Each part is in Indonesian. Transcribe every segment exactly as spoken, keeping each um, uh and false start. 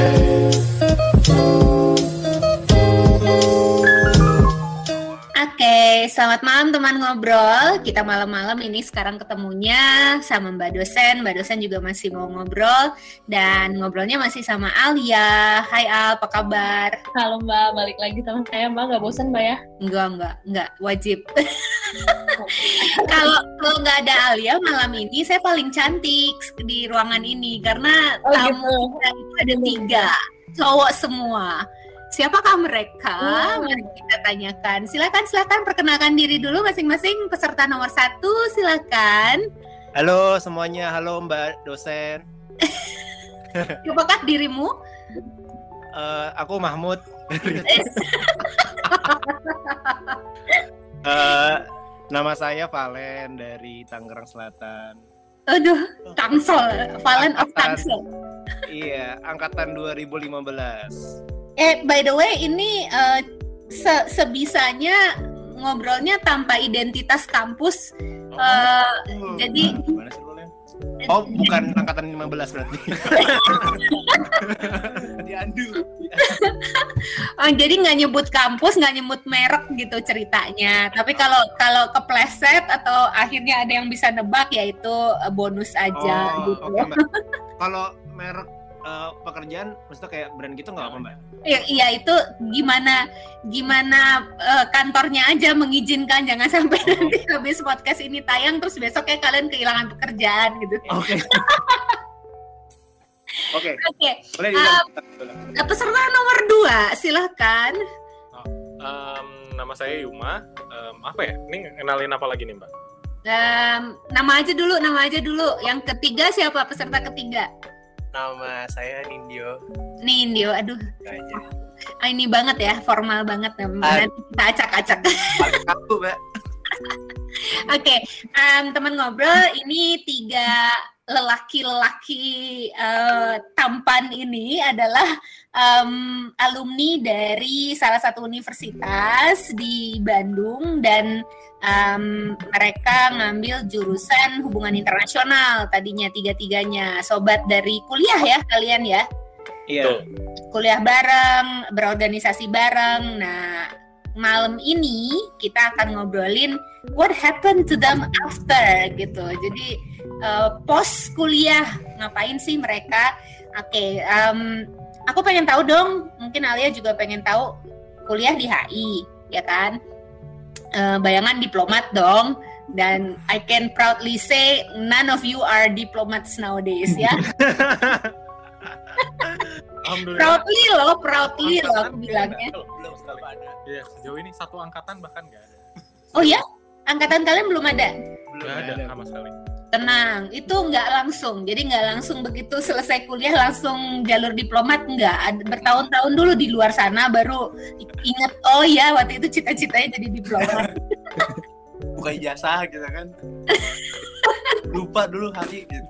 Oke, selamat malam teman ngobrol. Kita malam-malam ini sekarang ketemunya sama Mbak dosen. Mbak dosen juga masih mau ngobrol dan ngobrolnya masih sama Alia. Hai Al, apa kabar? Halo Mbak, balik lagi sama saya Mbak. Nggak bosan Mbak ya? Enggak, enggak, enggak. Wajib. Kalau kalau nggak ada Alia malam ini saya paling cantik di ruangan ini karena oh, tamu gitu. kita itu ada tiga, cowok semua. Siapakah mereka? Hmm. Mari kita tanyakan. Silakan, silakan perkenalkan diri dulu masing-masing. Peserta nomor satu, silakan. Halo semuanya, halo Mbak dosen. Siapakah dirimu? Uh, aku Mahmud. uh, nama saya Valen dari Tangerang Selatan. Aduh, Tangsel, Valen of Tangsel. Iya, angkatan dua ribu lima belas. Eh, by the way, ini uh, se- sebisanya ngobrolnya tanpa identitas kampus. Oh, uh, oh, jadi, gimana sih boleh? Oh, bukan angkatan lima belas berarti. Diandu. Oh, jadi nggak nyebut kampus, nggak nyebut merek gitu ceritanya. Tapi kalau kalau kepleset atau akhirnya ada yang bisa nebak, ya itu bonus aja oh, gitu. Okay, Mbak. Kalau merek Uh, pekerjaan, maksudnya kayak brand gitu nggak apa Mbak? Iya, iya itu gimana gimana uh, kantornya aja mengizinkan, jangan sampai oh. nanti habis podcast ini tayang terus besok kayak kalian kehilangan pekerjaan gitu. Oke. Oke. Oke. Boleh uh, peserta nomor dua, silahkan. Oh, um, nama saya Yuma. Um, apa ya? Ini kenalin apa lagi nih Mbak? Um, nama aja dulu, nama aja dulu. Yang ketiga siapa peserta ketiga? Nama saya Nindyo. Nindyo, aduh. Aja. Ah, ini banget ya, formal banget. Nanti kita acak-acak. Aku, Mbak. Oke, okay. um, teman ngobrol, ini tiga lelaki-lelaki uh, tampan ini adalah um, alumni dari salah satu universitas di Bandung dan um, mereka ngambil jurusan hubungan internasional tadinya tiga-tiganya. Sobat dari kuliah ya kalian ya? Iya. Kuliah bareng, berorganisasi bareng. Nah, malam ini kita akan ngobrolin what happened to them after gitu. Jadi uh, post kuliah ngapain sih mereka? Oke, okay, um, aku pengen tahu dong. Mungkin Alia juga pengen tahu kuliah di H I, ya kan? Uh, bayangan diplomat dong. Dan I can proudly say none of you are diplomats nowadays ya. Proudly loh, proudly loh aku bilangnya. Belum sekali ada. Iya, sejauh ini satu angkatan bahkan nggak ada. Oh ya? Angkatan kalian belum ada? Belum ada, ada sama sekali. Tenang, itu nggak langsung. Jadi nggak langsung begitu selesai kuliah langsung jalur diplomat, nggak. Bertahun-tahun dulu di luar sana baru ingat, oh ya waktu itu cita-citanya jadi diplomat. Buka ijazah gitu kan. Lupa dulu hari gitu.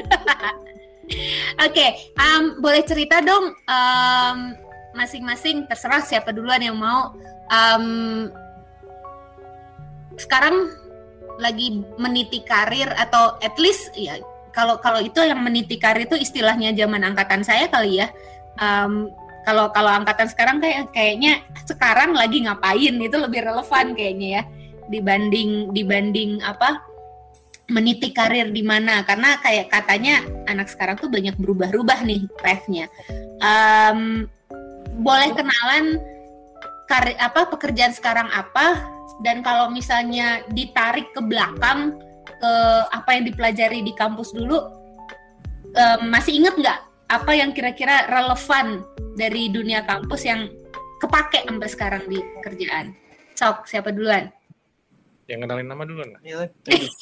Oke, okay, um, boleh cerita dong um, masing-masing, terserah siapa duluan yang mau. Um, sekarang lagi meniti karir atau at least ya kalau kalau itu yang meniti karir itu istilahnya zaman angkatan saya kali ya. Um, kalau kalau angkatan sekarang kayak kayaknya sekarang lagi ngapain itu lebih relevan kayaknya ya dibanding dibanding apa? Meniti karir di mana, karena kayak katanya anak sekarang tuh banyak berubah-ubah nih path-nya. Um, boleh kenalan karir apa pekerjaan sekarang apa, dan kalau misalnya ditarik ke belakang ke apa yang dipelajari di kampus dulu, um, masih inget nggak apa yang kira-kira relevan dari dunia kampus yang kepake sampai sekarang di kerjaan? Sok, siapa duluan? Yang kenalin nama duluan nggak? Iya.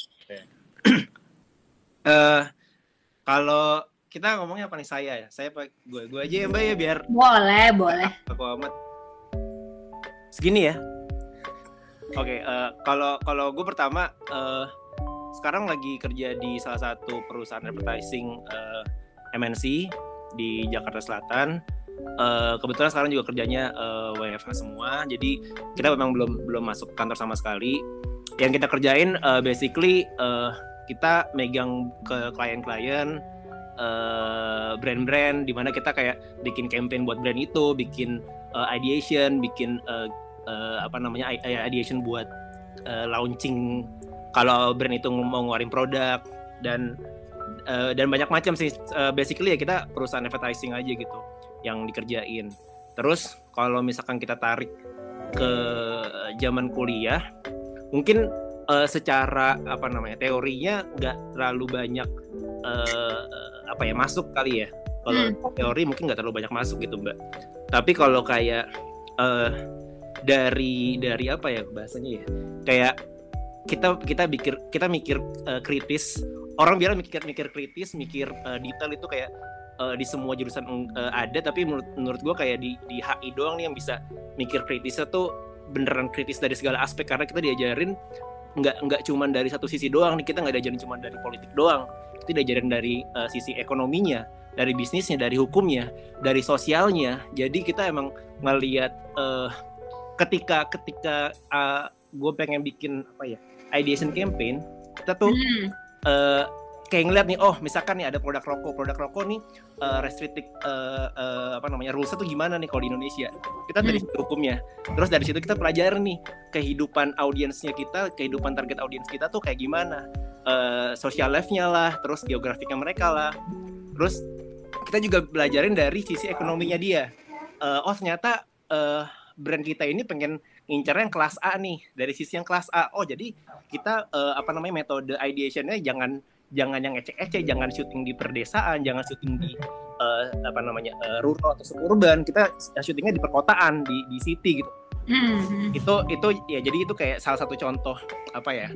Uh, kalau kita ngomongnya apa nih saya ya, saya pak gue gue aja ya Mbak ya biar boleh boleh. Aku amat segini ya. Oke, okay, uh, kalau kalau gue pertama uh, sekarang lagi kerja di salah satu perusahaan advertising uh, M N C di Jakarta Selatan. Uh, kebetulan sekarang juga kerjanya uh, W F H semua, jadi kita memang belum belum masuk kantor sama sekali. Yang kita kerjain uh, basically uh, kita megang ke klien-klien uh, brand-brand di mana kita kayak bikin campaign buat brand itu, bikin uh, ideation, bikin uh, uh, apa namanya ideation buat uh, launching kalau brand itu mau ngeluarin produk dan uh, dan banyak macam sih. Uh, basically ya kita perusahaan advertising aja gitu yang dikerjain. Terus kalau misalkan kita tarik ke zaman kuliah, mungkin uh, secara apa namanya teorinya nggak terlalu banyak uh, apa ya masuk kali ya. Kalau hmm. teori mungkin nggak terlalu banyak masuk gitu Mbak. Tapi kalau kayak uh, dari dari apa ya bahasanya ya, kayak kita kita mikir kita mikir uh, kritis. Orang bilang mikir mikir kritis, mikir uh, detail itu kayak uh, di semua jurusan uh, ada, tapi menurut menurut gue kayak di di H I doang nih yang bisa mikir kritisnya tuh beneran kritis dari segala aspek, karena kita diajarin nggak nggak cuma dari satu sisi doang nih, kita nggak diajarin cuma dari politik doang, kita diajarin dari uh, sisi ekonominya, dari bisnisnya, dari hukumnya, dari sosialnya. Jadi kita emang ngelihat uh, ketika ketika uh, gue pengen bikin apa ya ideation campaign, kita tuh hmm. Uh, kayak ngeliat nih, oh misalkan nih ada produk rokok, produk rokok nih uh, restricted uh, uh, apa namanya rulesnya tuh gimana nih kalau di Indonesia, kita dari situ hukumnya, terus dari situ kita pelajarin nih kehidupan audiensnya kita, kehidupan target audiens kita tuh kayak gimana, uh, social life-nya lah, terus geografiknya mereka lah, terus kita juga belajarin dari sisi ekonominya dia, uh, oh ternyata uh, brand kita ini pengen ngincarnya yang kelas A nih, dari sisi yang kelas A. Oh jadi kita uh, apa namanya metode ideation-nya jangan jangan yang ecek-ecek, jangan syuting di perdesaan, jangan syuting di uh, apa namanya uh, rural atau suburban. Kita syutingnya di perkotaan, di di city gitu. Mm-hmm. Itu itu ya jadi itu kayak salah satu contoh apa ya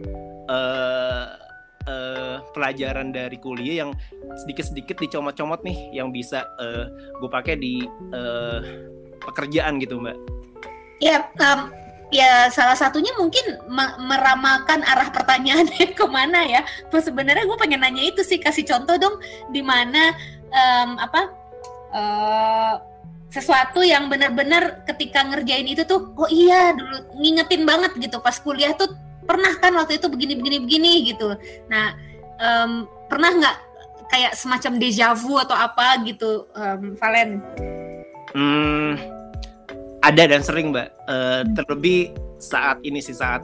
uh, uh, pelajaran dari kuliah yang sedikit-sedikit dicomot-comot nih, yang bisa uh, gue pakai di uh, pekerjaan gitu Mbak. Ya, um, ya salah satunya mungkin me- meramalkan arah pertanyaannya kemana ya. Pas sebenarnya gue pengen nanya itu sih, kasih contoh dong di mana um, apa uh, sesuatu yang benar-benar ketika ngerjain itu tuh, oh iya dulu ngingetin banget gitu pas kuliah tuh pernah kan waktu itu begini-begini-begini gitu. Nah um, pernah nggak kayak semacam deja vu atau apa gitu, um, Valen? Hmm. Ada dan sering Mbak, uh, terlebih saat ini sih saat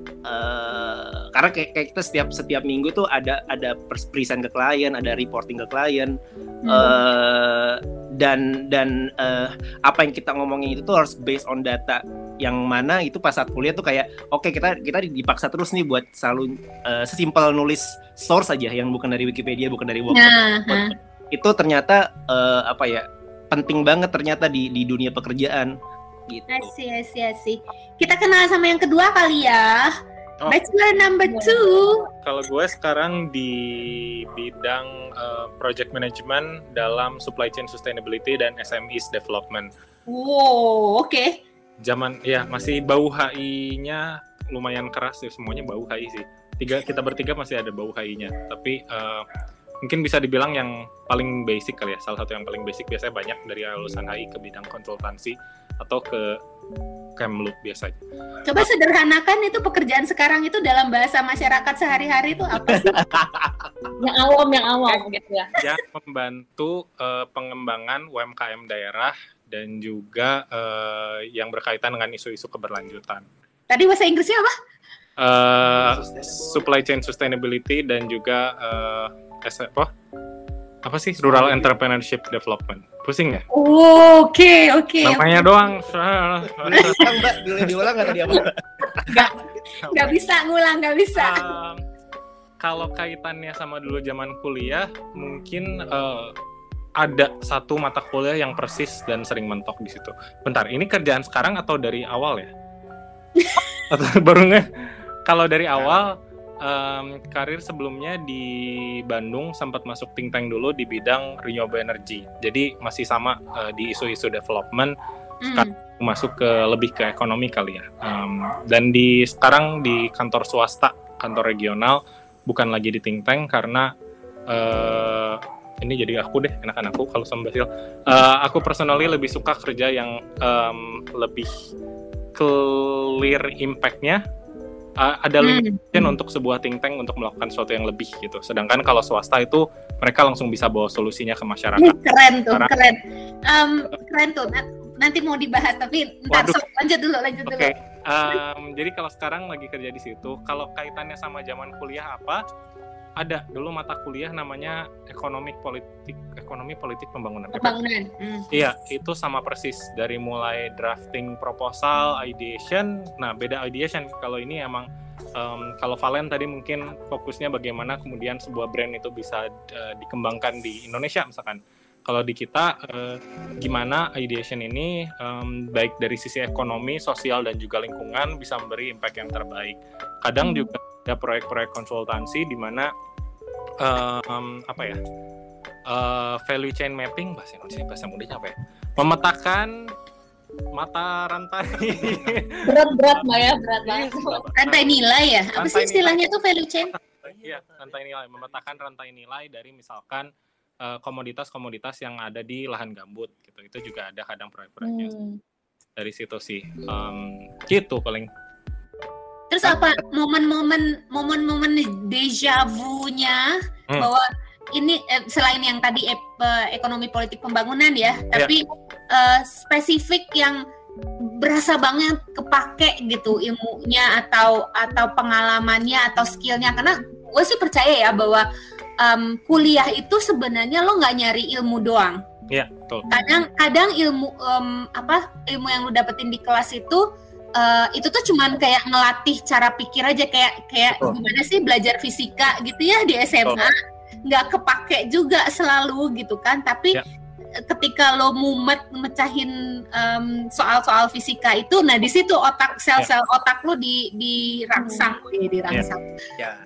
uh, karena kayak, kayak kita setiap setiap minggu tuh ada ada present ke klien, ada reporting ke klien, hmm. uh, dan dan uh, apa yang kita ngomongin itu tuh harus based on data yang mana itu pas saat kuliah tuh kayak oke okay, kita kita dipaksa terus nih buat selalu uh, sesimpel nulis source aja yang bukan dari Wikipedia, bukan dari Word. Nah, nah. Itu ternyata uh, apa ya penting banget ternyata di di dunia pekerjaan. Gitu. Asih, asih, asih. Kita kenal sama yang kedua kali ya. Oh. Bachelor number two. Kalau gue sekarang di bidang uh, project management dalam supply chain sustainability dan S M Es development. Wow, oke. Okay. Zaman ya masih bau H I-nya lumayan keras ya, semuanya bau H I sih. Tiga kita bertiga masih ada bau H I-nya, tapi uh, mungkin bisa dibilang yang paling basic kali ya. Salah satu yang paling basic biasanya banyak dari lulusan H I ke bidang konsultansi atau ke Kemlu biasanya. Coba sederhanakan itu pekerjaan sekarang itu dalam bahasa masyarakat sehari-hari itu apa sih? Yang awam, yang awam gitu ya. Ya, membantu uh, pengembangan U M K M daerah dan juga uh, yang berkaitan dengan isu-isu keberlanjutan. Tadi bahasa Inggrisnya apa? Uh, supply chain sustainability dan juga uh, apa? Apa sih rural entrepreneurship development? Pusing ya? Oh, oke okay, oke. Okay, namanya okay. doang. Mbak, boleh diulang nggak tadi apa? Nggak, nggak bisa ngulang, nggak bisa. Um, kalau kaitannya sama dulu zaman kuliah, mungkin uh, ada satu mata kuliah yang persis dan sering mentok di situ. Bentar, ini kerjaan sekarang atau dari awal ya? Atau baru nggak? Kalau dari awal. Um, karir sebelumnya di Bandung sempat masuk think tank dulu di bidang renewable energy. Jadi masih sama uh, di isu-isu development. Sekarang mm. masuk ke lebih ke ekonomi kali ya. Um, dan di sekarang di kantor swasta, kantor regional, bukan lagi di think tank karena uh, ini jadi aku deh, enakan aku kalau sama Basil. Uh, aku personally lebih suka kerja yang um, lebih clear impact-nya. uh, ada Hmm. limitation untuk sebuah think tank untuk melakukan sesuatu yang lebih gitu. Sedangkan kalau swasta itu mereka langsung bisa bawa solusinya ke masyarakat. Keren tuh, Sekarang- keren. Em, keren tuh. Nat- Nanti mau dibahas, tapi ntar Waduh. sok, lanjut dulu, lanjut Oke, dulu. em, jadi kalau sekarang lagi kerja di situ, kalau kaitannya sama zaman kuliah apa? Ada dulu mata kuliah namanya ekonomi politik, ekonomi politik pembangunan. Pembangunan. Hmm. Iya, itu sama persis dari mulai drafting proposal, ideation. Nah, beda ideation kalau ini emang em, kalau Valen tadi mungkin fokusnya bagaimana kemudian sebuah brand itu bisa eh, dikembangkan di Indonesia misalkan. Kalau di kita eh, gimana ideation ini em, baik dari sisi ekonomi, sosial dan juga lingkungan bisa memberi impact yang terbaik. Kadang Hmm. juga ada proyek-proyek konsultansi di mana em, apa ya? eh, value chain mapping, bahasa Indonesia bahasa mudanya apa ya? Memetakan mata rantai Berat-berat Mbak ya, berat banget. Rantai nilai ya? Apa sih Rantai istilahnya tuh value chain? Iya, rantai nilai, memetakan rantai nilai dari misalkan eh, komoditas-komoditas yang ada di lahan gambut gitu. Itu juga ada kadang proyek-proyeknya Hmm. dari situ sih. Em, gitu paling. Terus apa momen-momen momen-momen deja vu-nya Hmm. bahwa ini eh, selain yang tadi eh, eh, ekonomi politik pembangunan ya, tapi eh, spesifik yang berasa banget kepake gitu ilmunya atau atau pengalamannya atau skillnya, karena gue sih percaya ya bahwa em, kuliah itu sebenarnya lo nggak nyari ilmu doang. Iya, betul. Kadang-kadang ilmu em, apa ilmu yang lo dapetin di kelas itu eh, itu tuh cuman kayak ngelatih cara pikir aja, kayak kayak Betul. gimana sih belajar fisika gitu ya di S M A, nggak kepake juga selalu gitu kan, tapi Ya. ketika lo mumet mecahin em, soal-soal fisika itu, nah di situ otak sel-sel otak lo di dirangsang, ya, dirangsang. Ya.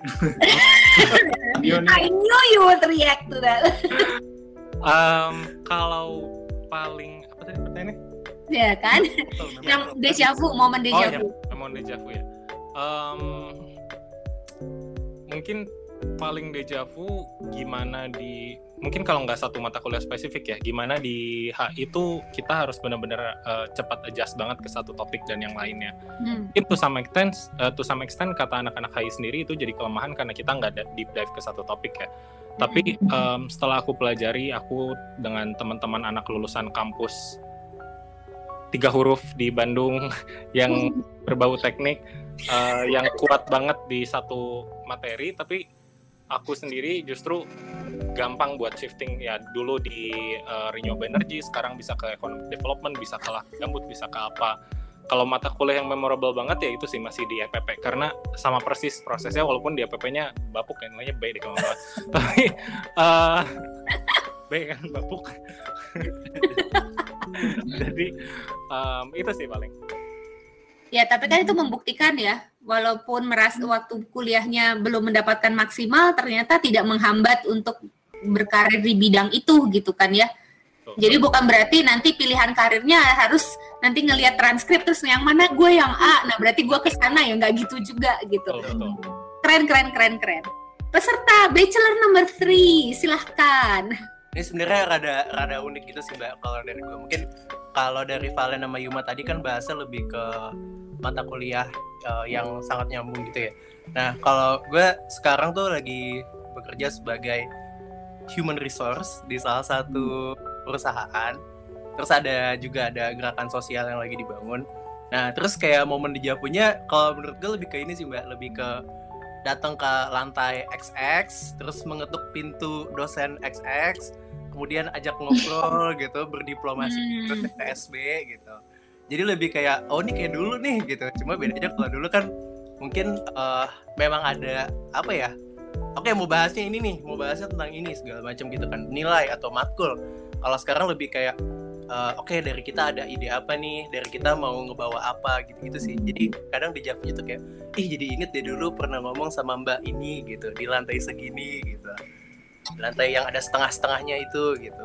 I knew you would react to that. Em, kalau paling apa tadi pertanyaannya? Ya kan? Betul, memang. Yang deja vu, momen Oh deja ya, vu. memang deja vu ya. Em, mungkin paling deja vu gimana di mungkin kalau nggak satu mata kuliah spesifik ya, gimana di H I itu kita harus benar-benar eh, cepat adjust banget ke satu topik dan yang lainnya. Hmm. Mungkin to some extent, eh, to some extent kata anak-anak H I sendiri itu jadi kelemahan karena kita nggak ada deep dive ke satu topik ya. Tapi em, setelah aku pelajari, aku dengan teman-teman anak lulusan kampus tiga huruf di Bandung yang berbau teknik, eh, yang kuat banget di satu materi, tapi aku sendiri justru gampang buat shifting ya, dulu di uh, renewable energy, sekarang bisa ke economic development, bisa ke lahan gambut, bisa ke apa. Kalau mata kuliah yang memorable banget ya itu sih masih di E P P, karena sama persis prosesnya, walaupun di E P P-nya bapuk kan, namanya B deh kalau nggak salah. Tapi uh, B kan bapuk. Jadi um, itu sih paling. Ya, tapi kan itu membuktikan ya, walaupun merasa waktu kuliahnya belum mendapatkan maksimal, ternyata tidak menghambat untuk berkarir di bidang itu gitu kan ya. Tuh. Jadi bukan berarti nanti pilihan karirnya harus nanti ngelihat transkrip terus yang mana gue yang A, nah berarti gue ke sana ya, nggak gitu juga gitu. Betul, betul. Keren, keren, keren, keren. Peserta Bachelor number three, silahkan. Ini sebenarnya rada rada unik gitu sih Mbak kalau dari gue. Mungkin kalau dari Valen sama Yuma tadi kan bahasa lebih ke mata kuliah uh, yang sangat nyambung gitu ya. Nah, kalau gue sekarang tuh lagi bekerja sebagai human resource di salah satu perusahaan. Terus ada juga ada gerakan sosial yang lagi dibangun. Nah, terus kayak momen deja vu-nya kalau menurut gue lebih ke ini sih Mbak, lebih ke datang ke lantai X X, terus mengetuk pintu dosen X X, kemudian ajak ngobrol gitu, berdiplomasi Hmm. gitu, P S B gitu. Jadi lebih kayak, oh ini kayak dulu nih gitu. Cuma bedanya kalau dulu kan mungkin uh, memang ada apa ya? Oke, mau bahasnya ini nih, mau bahasnya tentang ini segala macam gitu kan, nilai atau matkul. Kalau sekarang lebih kayak uh, oke okay, dari kita ada ide apa nih, dari kita mau ngebawa apa gitu-gitu sih. Jadi kadang di Javanya tuh kayak, ih jadi inget deh dulu pernah ngomong sama Mbak ini gitu di lantai segini gitu, di lantai yang ada setengah-setengahnya itu gitu.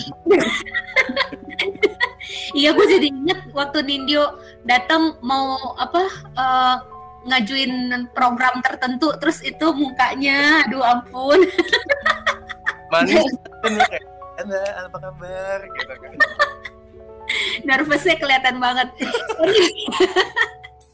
Iya, gue jadi inget waktu Nindyo datang mau apa uh, ngajuin program tertentu, terus itu mukanya, aduh ampun. Manis kan kayak, Anda apa kabar gitu kan. Nervousnya kelihatan banget.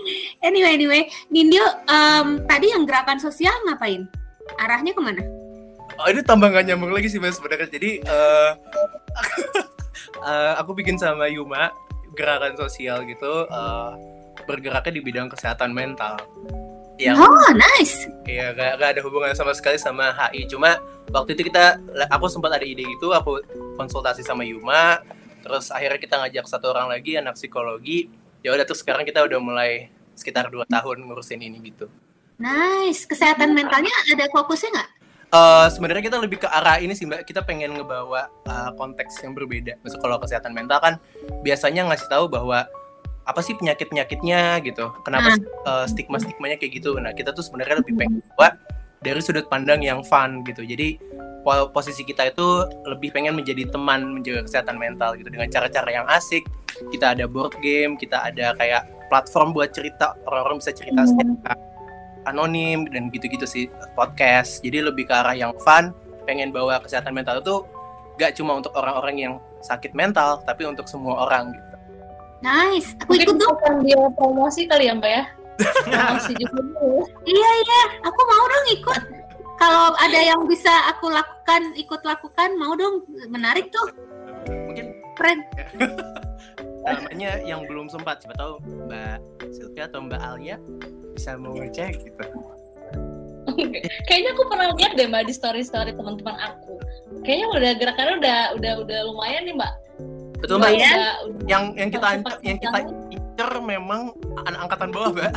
Anyway, anyway, Nindyo, um, tadi yang gerakan sosial ngapain? Arahnya kemana? Oh, ini tambah gak nyambung lagi sih Mas sebenarnya. Jadi uh, uh, aku bikin sama Yuma gerakan sosial gitu, uh, bergeraknya di bidang kesehatan mental. Yang, oh, nice. Iya, gak, gak ada hubungan sama sekali sama H I. Cuma waktu itu kita, aku sempat ada ide gitu, aku konsultasi sama Yuma, terus akhirnya kita ngajak satu orang lagi anak psikologi. Ya udah, terus sekarang kita udah mulai sekitar dua tahun ngurusin ini gitu. Nice. Kesehatan mentalnya ada fokusnya nggak? Uh, sebenarnya kita lebih ke arah ini sih Mbak, kita pengen ngebawa uh, konteks yang berbeda. Maksudnya kalau kesehatan mental kan biasanya ngasih tahu bahwa apa sih penyakit-penyakitnya gitu, kenapa hmm. uh, stigma-stigmanya kayak gitu. Nah kita tuh sebenarnya lebih pengen bawa dari sudut pandang yang fun gitu. Jadi posisi kita itu lebih pengen menjadi teman menjaga kesehatan mental gitu dengan cara-cara yang asik. Kita ada board game, kita ada kayak platform buat cerita, orang-orang bisa cerita hmm. secara anonim dan gitu-gitu sih, podcast. Jadi lebih ke arah yang fun, pengen bawa kesehatan mental itu gak cuma untuk orang-orang yang sakit mental, tapi untuk semua orang gitu. Nice, aku Mungkin ikut dong. Dia promosi kali ya Mbak ya? Promosi juga dulu. Iya, iya, aku mau dong ikut. Kalau ada yang bisa aku lakukan, ikut lakukan, mau dong, menarik tuh. Mungkin keren. Namanya yang belum sempat, siapa tahu Mbak Sylvia atau Mbak Alia bisa mau ngecek gitu. Kayaknya aku pernah lihat deh Mbak di story-story teman-teman aku. Kayaknya udah gerakannya udah udah udah lumayan nih Mbak. Betul Mbak. Udah, Ya? udah, yang yang kita udah, yang kita incer memang anak angkatan bawah Mbak.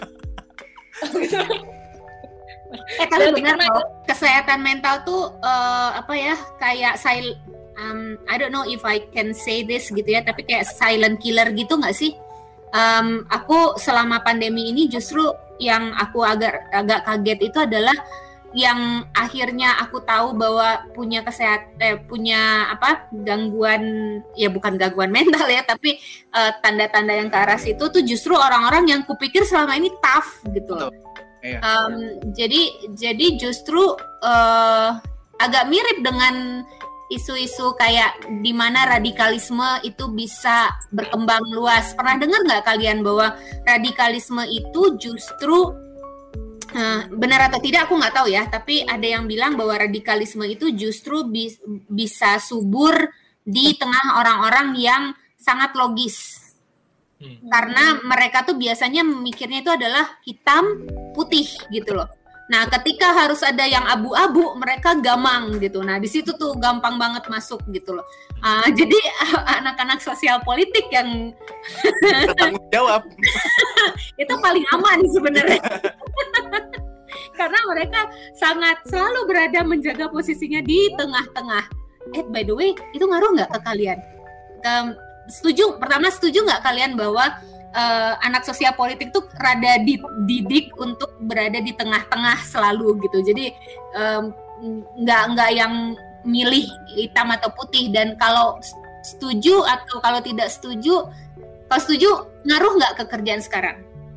Eh tapi benar loh, kesehatan mental tuh uh, apa ya, kayak sil um, I don't know if I can say this gitu ya, tapi kayak silent killer gitu nggak sih? Um, aku selama pandemi ini justru yang aku agak agak kaget itu adalah yang akhirnya aku tahu bahwa punya kesehatan eh, punya apa gangguan, ya bukan gangguan mental ya, tapi uh, tanda-tanda yang ke arah situ tuh justru orang-orang yang kupikir selama ini tough gitu loh. Iya. Um, jadi jadi justru uh, agak mirip dengan isu-isu kayak di mana radikalisme itu bisa berkembang luas. Pernah dengar nggak kalian bahwa radikalisme itu justru uh, benar atau tidak aku nggak tahu ya, tapi ada yang bilang bahwa radikalisme itu justru bis, bisa subur di tengah orang-orang yang sangat logis. Hmm. Karena mereka tuh biasanya mikirnya itu adalah hitam putih gitu loh. Nah, ketika harus ada yang abu-abu, mereka gamang gitu. Nah, di situ tuh gampang banget masuk gitu loh. Uh, jadi anak-anak sosial politik yang bertanggung jawab itu paling aman sebenarnya. Karena mereka sangat selalu berada menjaga posisinya di tengah-tengah. Eh, by the way, itu ngaruh nggak ke kalian? Ke, setuju? Pertama, setuju nggak kalian bahwa Uh, anak sosial politik tuh rada dididik untuk berada di tengah-tengah selalu gitu. Jadi um, nggak nggak yang milih hitam atau putih. Dan kalau setuju atau kalau tidak setuju, kalau setuju ngaruh nggak ke kerjaan sekarang?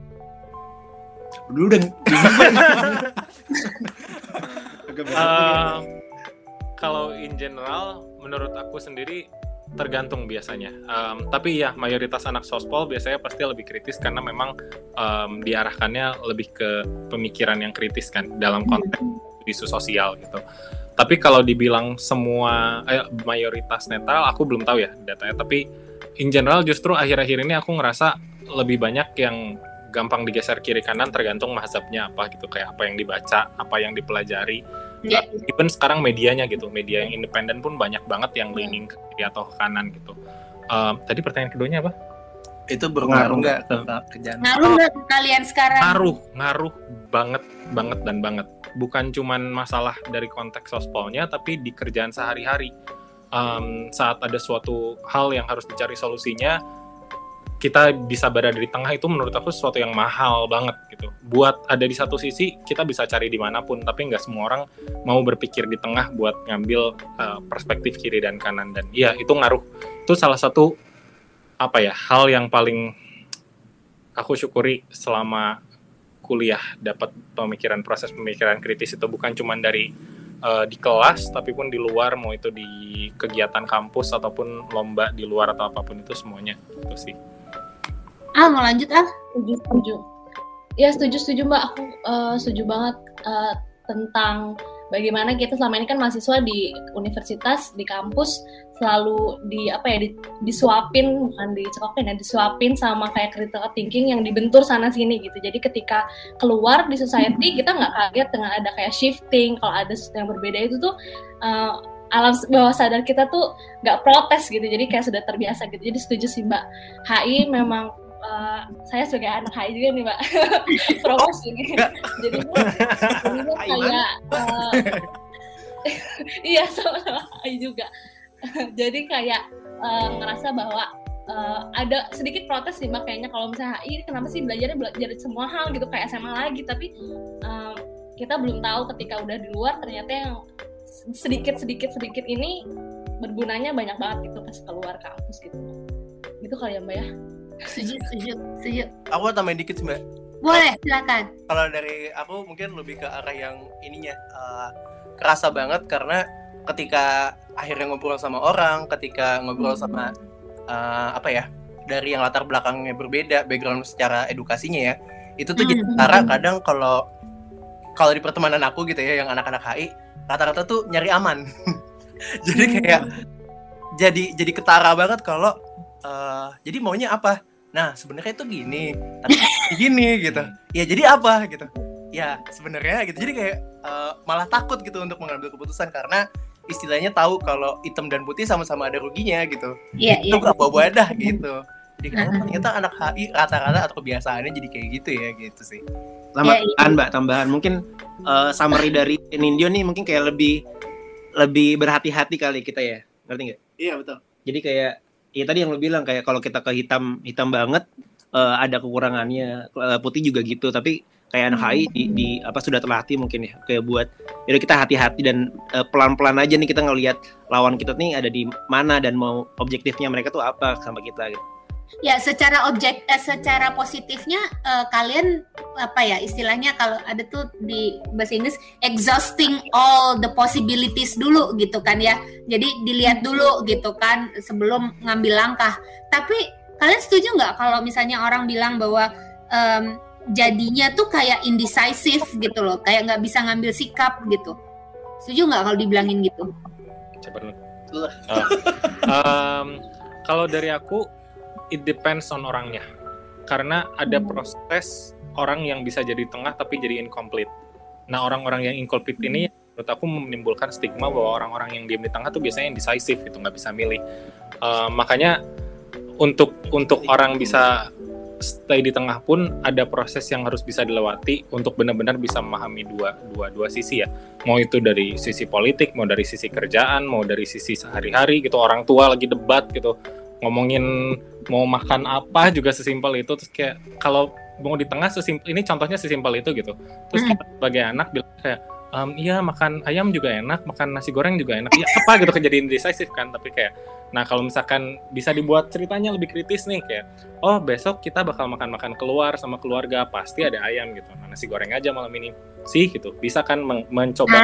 Dulu dan uh, kalau in general, menurut aku sendiri tergantung biasanya, um, tapi ya mayoritas anak sospol biasanya pasti lebih kritis karena memang um, diarahkannya lebih ke pemikiran yang kritis kan dalam konteks isu sosial gitu. Tapi kalau dibilang semua eh, mayoritas netral, aku belum tahu ya datanya. Tapi in general justru akhir-akhir ini aku ngerasa lebih banyak yang gampang digeser kiri kanan tergantung mazhabnya apa gitu, kayak apa yang dibaca, apa yang dipelajari. Yeah. Uh, even sekarang medianya gitu, media yang independen pun banyak banget yang leaning ke kiri atau ke kanan gitu. Uh, tadi pertanyaan keduanya apa? Itu berpengaruh nggak ke kerjaan? Ngaruh nggak ke kalian sekarang? Ngaruh, ngaruh banget, banget dan banget. Bukan cuman masalah dari konteks sospolnya, tapi di kerjaan sehari-hari. Um, saat ada suatu hal yang harus dicari solusinya, kita bisa berada di tengah itu menurut aku sesuatu yang mahal banget gitu. Buat ada di satu sisi, kita bisa cari dimanapun, tapi nggak semua orang mau berpikir di tengah buat ngambil uh, perspektif kiri dan kanan. Dan iya, itu ngaruh. Itu salah satu apa ya, hal yang paling aku syukuri selama kuliah, dapat pemikiran, proses pemikiran kritis itu bukan cuma dari uh, di kelas, tapi pun di luar, mau itu di kegiatan kampus ataupun lomba di luar atau apapun itu semuanya. Itu sih. Ah, mau lanjut ah? Setuju, setuju. Ya setuju, setuju Mbak. Aku uh, setuju banget uh, tentang bagaimana kita selama ini kan mahasiswa di universitas, di kampus selalu di apa ya, di, disuapin, bukan dicekokin ya, disuapin sama kayak critical thinking yang dibentur sana sini gitu. Jadi ketika keluar di society kita nggak kaget dengan ada kayak shifting, kalau ada sesuatu yang berbeda itu tuh uh, alam bawah sadar kita tuh nggak protes gitu. Jadi kayak sudah terbiasa gitu. Jadi setuju sih Mbak. H I memang Uh, saya sebagai anak H I juga nih Mbak, promosi ini. Jadi ini kayak uh, iya sama-sama H I juga. Jadi kayak uh, ngerasa bahwa uh, ada sedikit protes sih Mbak, kayaknya kalau misalnya H I kenapa sih belajarnya belajar semua hal gitu kayak S M A lagi, tapi uh, kita belum tahu ketika udah di luar ternyata yang sedikit sedikit sedikit ini bergunanya banyak banget gitu pas keluar kampus gitu. Gitu kali ya Mbak ya. Setuju, setuju, setuju. Aku tambahin dikit sih, Mbak. Boleh, silakan. Kalau dari aku mungkin lebih ke arah yang ininya uh, kerasa banget karena ketika akhirnya ngobrol sama orang, ketika ngobrol sama uh, apa ya, dari yang latar belakangnya berbeda, background secara edukasinya ya, itu tuh jadi cara kadang kalau kalau di pertemanan aku gitu ya, yang anak-anak H I, rata-rata tuh nyari aman. Jadi kayak jadi jadi ketara banget kalau uh, jadi maunya apa? Nah sebenarnya itu gini, tapi gini gitu. Ya jadi apa gitu? Ya sebenarnya gitu. Jadi kayak uh, malah takut gitu untuk mengambil keputusan karena istilahnya tahu kalau hitam dan putih sama-sama ada ruginya gitu. Iya, iya. Itu gak bawa dah gitu. Jadi kenapa ternyata anak H I rata-rata atau kebiasaannya jadi kayak gitu ya gitu sih. Tambahan Ya, iya. Mbak, tambahan mungkin uh, summary dari Nindyo nih mungkin kayak lebih lebih berhati-hati kali kita ya, ngerti nggak? Iya betul. Jadi kayak ya tadi yang lo bilang kayak kalau kita ke hitam hitam banget uh, ada kekurangannya, uh, putih juga gitu. Tapi kayak anak H I di, di apa sudah terlatih mungkin ya kayak buat ya kita hati-hati dan uh, pelan-pelan aja nih kita ngelihat lawan kita nih ada di mana dan mau objektifnya mereka tuh apa sama kita gitu. Ya, secara objek, eh, secara positifnya eh, kalian apa ya istilahnya kalau ada tuh di bahasa Inggris exhausting all the possibilities dulu gitu kan ya. Jadi dilihat dulu gitu kan sebelum ngambil langkah. Tapi kalian setuju nggak kalau misalnya orang bilang bahwa um, jadinya tuh kayak indecisive gitu loh, kayak nggak bisa ngambil sikap gitu. Setuju nggak kalau dibilangin gitu? Coba dulu. Uh, um, kalau dari aku it depends on orangnya, karena ada proses orang yang bisa jadi tengah tapi jadi incomplete. Nah orang-orang yang incomplete ini menurut aku menimbulkan stigma bahwa orang-orang yang diam di tengah tuh biasanya indecisive gitu, nggak bisa milih. Uh, makanya untuk untuk orang bisa stay di tengah pun ada proses yang harus bisa dilewati untuk benar-benar bisa memahami dua dua dua sisi ya. Mau itu dari sisi politik, mau dari sisi kerjaan, mau dari sisi sehari-hari gitu. Orang tua lagi debat gitu, ngomongin mau makan apa juga sesimpel itu, terus kayak kalau mau di tengah sesimpel ini, contohnya sesimpel itu gitu, terus kita sebagai anak bilang kayak ehm, iya makan ayam juga enak, makan nasi goreng juga enak, ya apa gitu, kejadian indecisive kan. Tapi kayak nah kalau misalkan bisa dibuat ceritanya lebih kritis nih kayak oh besok kita bakal makan-makan keluar sama keluarga, pasti ada ayam gitu, nah nasi goreng aja malam ini sih gitu, bisa kan men- mencoba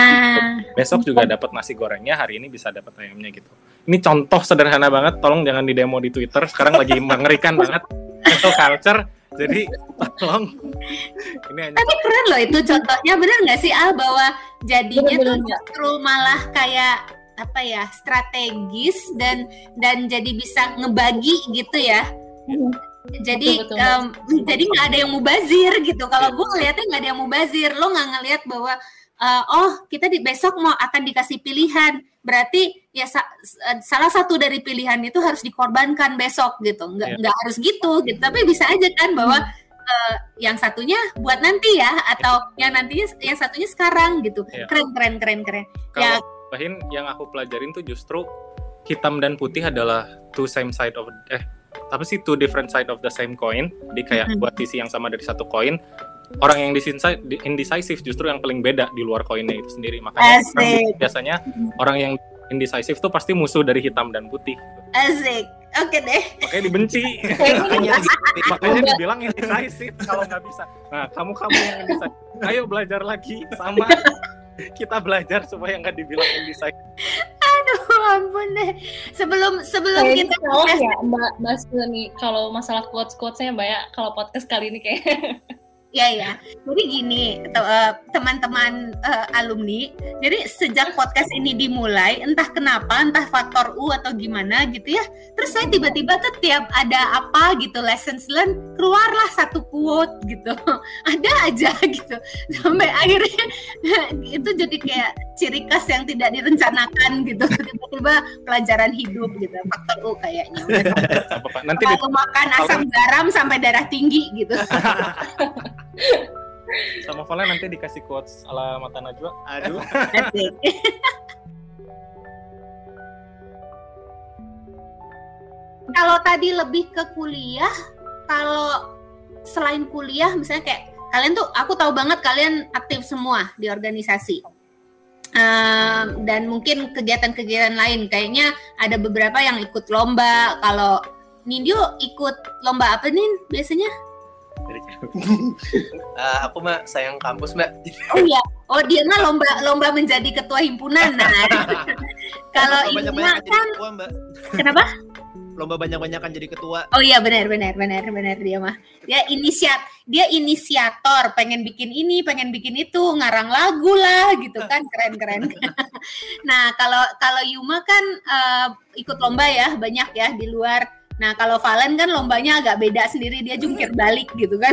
Ah. besok juga dapat nasi gorengnya, hari ini bisa dapat ayamnya gitu. Ini contoh sederhana banget, tolong jangan di demo di Twitter, sekarang lagi mengerikan banget cancel culture, jadi tolong ini hanya. Tapi keren loh itu contohnya, bener nggak sih Al bahwa jadinya Bener, tuh bener. justru malah kayak apa ya strategis dan dan jadi bisa ngebagi gitu ya. Jadi Betul, betul, em, jadi nggak ada yang mubazir gitu. Kalau gue ngeliatnya nggak ada yang mubazir, lo nggak ngelihat bahwa eh, oh kita di besok mau akan dikasih pilihan, berarti ya sa- salah satu dari pilihan itu harus dikorbankan besok gitu. Nggak Iya. nggak harus gitu gitu. Tapi bisa aja kan bahwa eh, yang satunya buat nanti ya, atau yang nantinya yang satunya sekarang gitu. Iya. Keren keren keren keren. Ya. Kalau Bahin yang aku pelajarin tuh justru hitam dan putih adalah two same side of eh apa sih two different side of the same coin. Jadi kayak Mhm. buat sisi yang sama dari satu koin, orang yang disinsa- di- indecisive justru yang paling beda di luar koinnya itu sendiri. Makanya Asik. orang- biasanya orang yang indecisive tuh pasti musuh dari hitam dan putih. Asik. Oke deh. Makanya dibenci. Makanya Makanya dibilang indecisive kalau nggak bisa. Nah, kamu-kamu yang indecisive, ayo belajar lagi sama kita belajar supaya nggak dibilang indecisive. Aduh, ampun deh. Sebelum sebelum Kayaknya kita salah ya Mbak Basel nih kalau masalah quotes-quotesnya Mbak ya, kalau podcast kali ini kayak. Ya ya, jadi gini te- uh, teman-teman uh, alumni, jadi sejak podcast ini dimulai, entah kenapa, entah faktor U atau gimana gitu ya, terus saya tiba-tiba tuh tiap ada apa gitu, lessons learned, keluarlah satu quote gitu, ada aja gitu, sampai akhirnya itu jadi kayak ciri khas yang tidak direncanakan gitu, tiba-tiba pelajaran hidup gitu, faktor U kayaknya. Apa, Pak? Nanti Kalau makan asam garam sampai darah tinggi gitu. sama Valen nanti dikasih quotes ala Mata Najwa. Aduh. Asik. Kalau tadi lebih ke kuliah, kalau selain kuliah misalnya kayak kalian tuh, aku tahu banget kalian aktif semua di organisasi. Um, dan mungkin kegiatan-kegiatan lain, kayaknya ada beberapa yang ikut lomba. Kalau Nindyo ikut lomba apa nih biasanya? uh, aku mah sayang kampus Mbak. Oh iya, oh dia mah lomba lomba menjadi ketua himpunan. Nah, kalau ini mah kan, ketua, Mbak. Kenapa? Lomba banyak-banyakan jadi ketua. Oh iya benar benar benar benar dia mah. Dia inisiat dia inisiator, pengen bikin ini, pengen bikin itu, ngarang lagu lah gitu kan, keren-keren. Nah, kalau kalau Yuma kan uh, ikut lomba ya, banyak ya di luar. Nah, kalau Valen kan lombanya agak beda sendiri, dia jungkir balik gitu kan.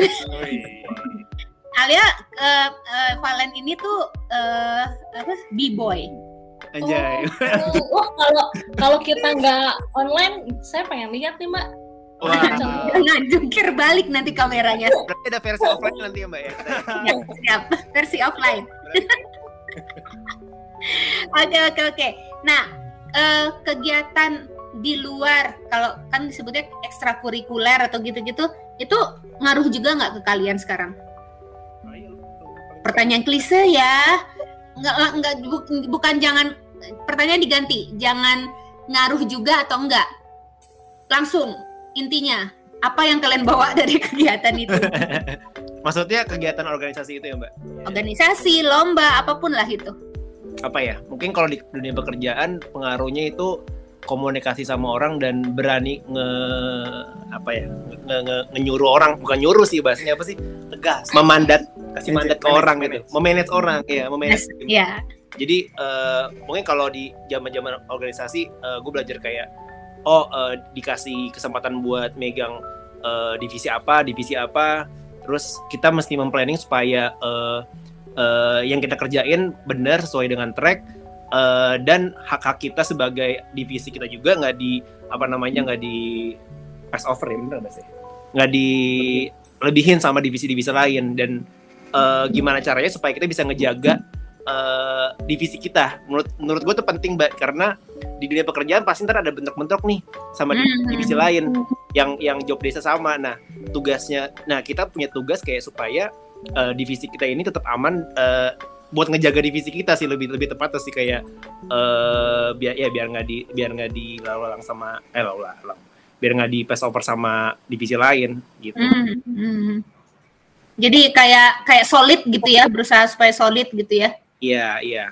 Alia uh, uh, Valen ini tuh uh, apa? B-boy. Anjay. Oh, wah kalau kalau kita nggak online, saya pengen lihat nih Mbak. Wah. Jangan jungkir balik nanti kameranya. Berarti ada versi offline nanti ya Mbak ya. Siap, siap. Versi offline. Oke oke oke. Nah, uh, kegiatan di luar, kalau kan disebutnya ekstrakurikuler atau gitu-gitu, itu ngaruh juga nggak ke kalian sekarang? Pertanyaan klise ya, nggak nggak bu- bukan jangan, pertanyaan diganti, jangan ngaruh juga atau enggak, langsung intinya apa yang kalian bawa dari kegiatan itu? Maksudnya kegiatan organisasi itu ya Mbak? Organisasi, lomba, apapun lah itu. Apa ya? Mungkin kalau di dunia pekerjaan pengaruhnya itu komunikasi sama orang dan berani nge apa ya nge, nge, ngenyuruh orang, bukan nyuruh sih bahasanya apa sih, Tegas. memandat, kasih mandat ke Manage, orang manage. gitu, memanage orang ya, memanage. Yes, ya. Jadi uh, mungkin kalau di zaman-zaman organisasi uh, gue belajar kayak oh uh, dikasih kesempatan buat megang uh, divisi apa, divisi apa, terus kita mesti memplanning supaya uh, uh, yang kita kerjain benar sesuai dengan track. Uh, dan hak-hak kita sebagai divisi kita juga nggak di apa namanya nggak di pass over ya, bener nggak sih, nggak dilebihin sama divisi-divisi lain. Dan uh, gimana caranya supaya kita bisa ngejaga uh, divisi kita, menurut menurut gue tuh penting Mbak, karena di dunia pekerjaan pasti ntar ada bentrok-bentrok nih sama Hmm. divisi lain yang yang job desa sama. Nah tugasnya, nah kita punya tugas kayak supaya uh, divisi kita ini tetap aman, uh, buat ngejaga divisi kita sih, lebih lebih tepatnya sih kayak uh, biar ya biar nggak di biar nggak dilalang sama eh lalang biar nggak di pass over sama divisi lain gitu. Hmm, hmm. Jadi kayak kayak solid gitu ya, berusaha supaya solid gitu ya. Iya iya.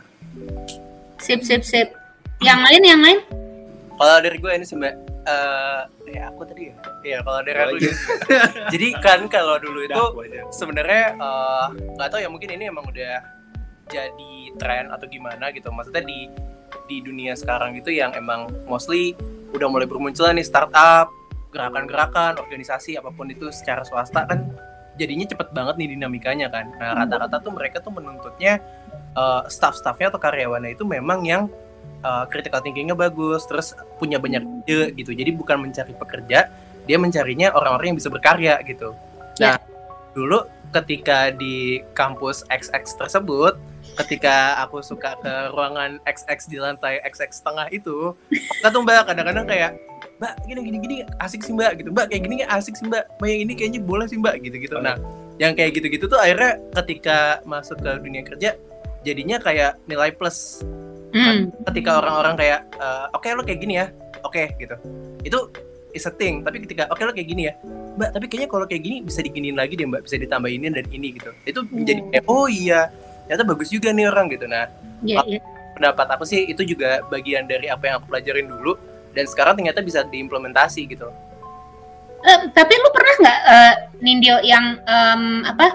Sip sip sip. Yang lain yang lain? Kalau dari gue ini sih Mbak, uh, ya aku tadi ya. Iya kalau dari aku gitu. Jadi kan kalau dulu itu sebenarnya uh, nggak tahu ya, mungkin ini emang udah jadi tren atau gimana gitu. Maksudnya di di dunia sekarang gitu yang emang mostly udah mulai bermunculan nih startup, gerakan-gerakan, organisasi apapun itu secara swasta kan jadinya cepet banget nih dinamikanya kan. Nah rata-rata tuh mereka tuh menuntutnya uh, staff-staffnya atau karyawannya itu memang yang uh, critical thinking-nya bagus, terus punya banyak ide gitu. Jadi bukan mencari pekerja, dia mencarinya orang-orang yang bisa berkarya gitu. Nah dulu ketika di kampus X X tersebut, ketika aku suka ke ruangan X X di lantai X X setengah itu, kita tuh Mbak kadang-kadang kayak, Mbak gini gini gini asik sih Mbak gitu, Mbak kayak gini asik sih Mbak, Mbak yang ini kayaknya boleh sih Mbak gitu-gitu. Nah yang kayak gitu-gitu tuh akhirnya ketika masuk ke dunia kerja jadinya kayak nilai plus. Hmm. Ketika orang-orang kayak uh, oke okay, lo kayak gini ya, oke okay, gitu, itu is a thing. Tapi ketika oke okay, lo kayak gini ya Mbak, tapi kayaknya kalau kayak gini bisa diginiin lagi deh Mbak, bisa ditambahin ini dan ini gitu, itu menjadi kayak oh iya ternyata bagus juga nih orang gitu. Nah Yeah, yeah. pendapat aku sih itu juga bagian dari apa yang aku pelajarin dulu dan sekarang ternyata bisa diimplementasi gitu. Uh, tapi lu pernah nggak uh, Nindyo yang um, apa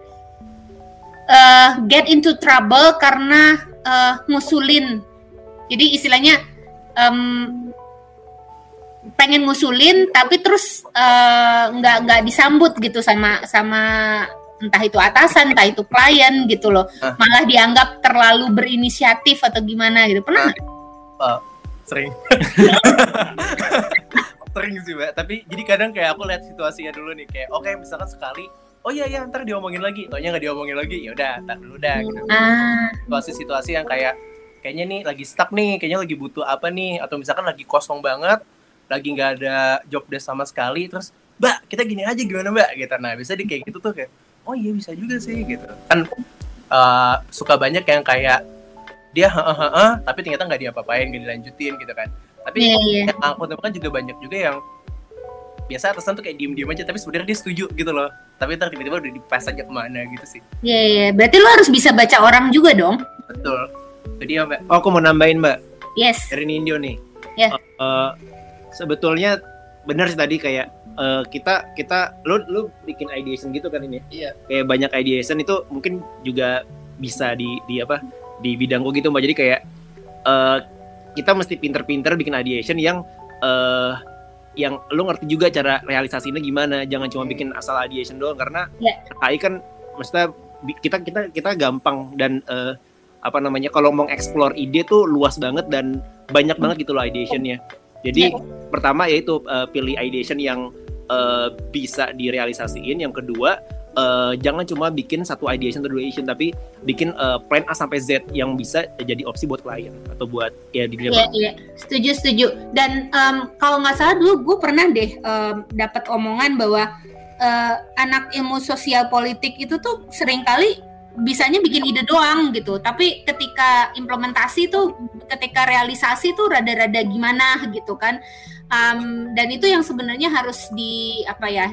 uh, get into trouble karena uh, ngusulin, jadi istilahnya um, pengen ngusulin tapi terus nggak uh, nggak disambut gitu sama sama entah itu atasan, entah itu klien gitu loh, ah. malah dianggap terlalu berinisiatif atau gimana gitu, pernah nggak? Ah. Uh, sering. Sering sih Mbak, tapi jadi kadang kayak aku lihat situasinya dulu nih, kayak oke okay, misalkan sekali, oh iya iya ntar diomongin lagi, taunya nggak diomongin lagi, ya udah ntar dulu dah gitu. Ah. Situasi-situasi yang kayak kayaknya nih lagi stuck nih, kayaknya lagi butuh apa nih, atau misalkan lagi kosong banget, lagi nggak ada job desk sama sekali, terus Mbak kita gini aja gimana Mbak gitu, nah bisa di kayak gitu tuh kayak oh iya bisa juga sih gitu kan. Uh, suka banyak yang kayak dia heeh tapi ternyata nggak diapa-apain, nggak dilanjutin gitu kan. Tapi yeah, yeah. yang aku temukan juga banyak juga yang biasa atasan tuh kayak diem-diem aja tapi sebenarnya dia setuju gitu loh, tapi ntar tiba-tiba udah dipas aja kemana gitu sih. Iya yeah, iya yeah. Berarti lo harus bisa baca orang juga dong. Betul jadi ya Mbak. Oh aku mau nambahin Mbak. Yes dari Nindyo nih. Ya yeah. uh, uh, sebetulnya benar sih tadi kayak Uh, kita kita lu lu bikin ideation gitu kan ini. Iya. Kayak banyak ideation itu mungkin juga bisa di di apa di bidangku gitu Mbak. Jadi kayak uh, kita mesti pinter-pinter bikin ideation yang uh, yang lu ngerti juga cara realisasinya gimana. Jangan cuma bikin asal ideation doang karena yeah. H I kan maksudnya kita kita kita gampang dan uh, apa namanya kalau mau explore ide tuh luas banget dan banyak banget gitu loh ideationnya. Jadi yeah. pertama yaitu uh, pilih ideation yang uh, bisa direalisasiin. Yang kedua uh, jangan cuma bikin satu ideation atau dua ideation, tapi bikin uh, plan A sampai Z yang bisa jadi opsi buat klien atau buat ya di Iya iya setuju setuju. Dan um, kalau nggak salah dulu gue pernah deh um, dapat omongan bahwa uh, anak ilmu sosial politik itu tuh seringkali bisanya bikin ide doang gitu, tapi ketika implementasi tuh, ketika realisasi tuh rada-rada gimana gitu kan. Um, dan itu yang sebenarnya harus di apa ya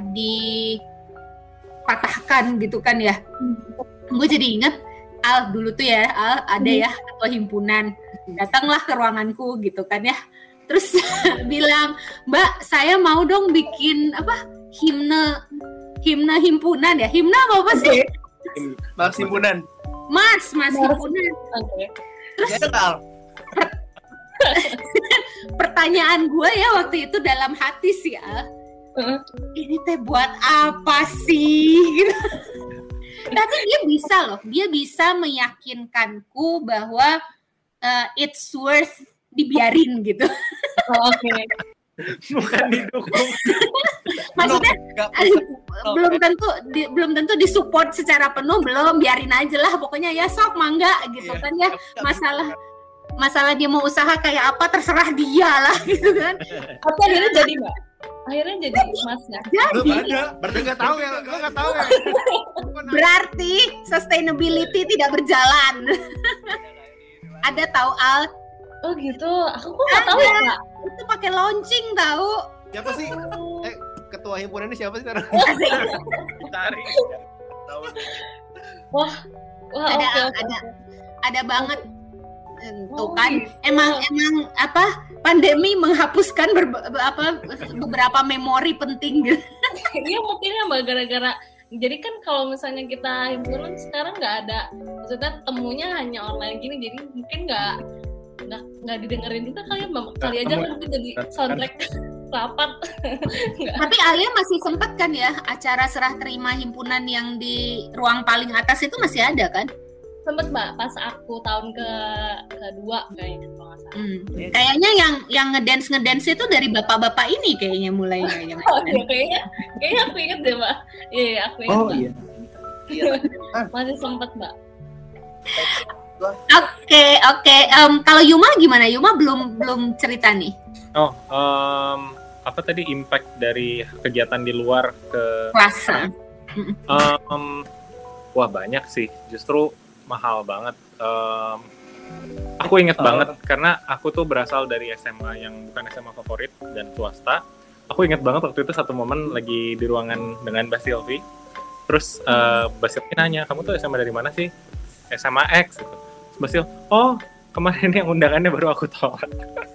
dipatahkan gitu kan ya. Gue jadi inget Al dulu tuh ya, Al ada ya ketua himpunan, datanglah ke ruanganku gitu kan ya, terus bilang, Mbak saya mau dong bikin apa himne himne himpunan ya, himne apa apa sih? Mas himpunan. Mas, mas himpunan. Oke. Okay. Terus ya, Al. Pertanyaan gue ya waktu itu dalam hati sih Al, uh. ini teh buat apa sih? Gitu. Tapi dia bisa loh, dia bisa meyakinkanku bahwa uh, it's worth dibiarin gitu. Oh, oke. Okay. Bukan didukung. Maksudnya no, belum tentu di, belum tentu disupport secara penuh, belum, biarin aja lah pokoknya ya sok mangga gitu yeah. kan ya. Masalah masalah dia mau usaha kayak apa terserah dia lah gitu kan. Tapi akhirnya jadi Mbak. Akhirnya jadi masnya. Jadi ada, berarti nggak tahu ya, lo nggak tahu ya. Berarti sustainability tidak berjalan. Ada tahu Al? Oh gitu, aku kok nggak tahu ya Kak. Itu pakai launching tahu. Siapa sih? Eh, ketua himpunan ini siapa sih sekarang? Tari. Wah, wah ada okay, ada okay. ada banget. Tuh kan, oh, emang oh. emang apa pandemi menghapuskan ber, apa beberapa memori penting gitu. Iya mungkin ya Mbak, gara-gara jadi kan kalau misalnya kita himpunan sekarang nggak ada, maksudnya temunya hanya online gini, jadi mungkin nggak nggak nggak didengerin juga kali ya Mbak, kali aja kan mungkin jadi soundtrack rapat. Tapi Alia masih sempat kan ya acara serah terima himpunan yang di ruang paling atas itu masih ada kan? Sempet Mbak, pas aku tahun ke kedua kayaknya kalau nggak salah. Hmm. Kayaknya yang yang ngedance ngedance itu dari bapak-bapak ini kayaknya mulainya. Yang oh iya kayaknya, kayaknya aku inget deh Mbak. Iya, iya aku inget. Oh Mbak. iya. Masih sempet Mbak. Oke okay, oke. Okay. Um, kalau Yuma gimana? Yuma belum belum cerita nih. Oh, um, apa tadi impact dari kegiatan di luar ke kelas? Um, wah banyak sih. Justru mahal banget. Um, aku inget oh. banget karena aku tuh berasal dari S M A yang bukan S M A favorit dan swasta. Aku inget banget waktu itu satu momen lagi di ruangan dengan Mbak Silvi. Terus uh, Mbak Silvi nanya, kamu tuh S M A dari mana sih? S M A X gitu. Mbak Sil, oh kemarin yang undangannya baru aku tolak.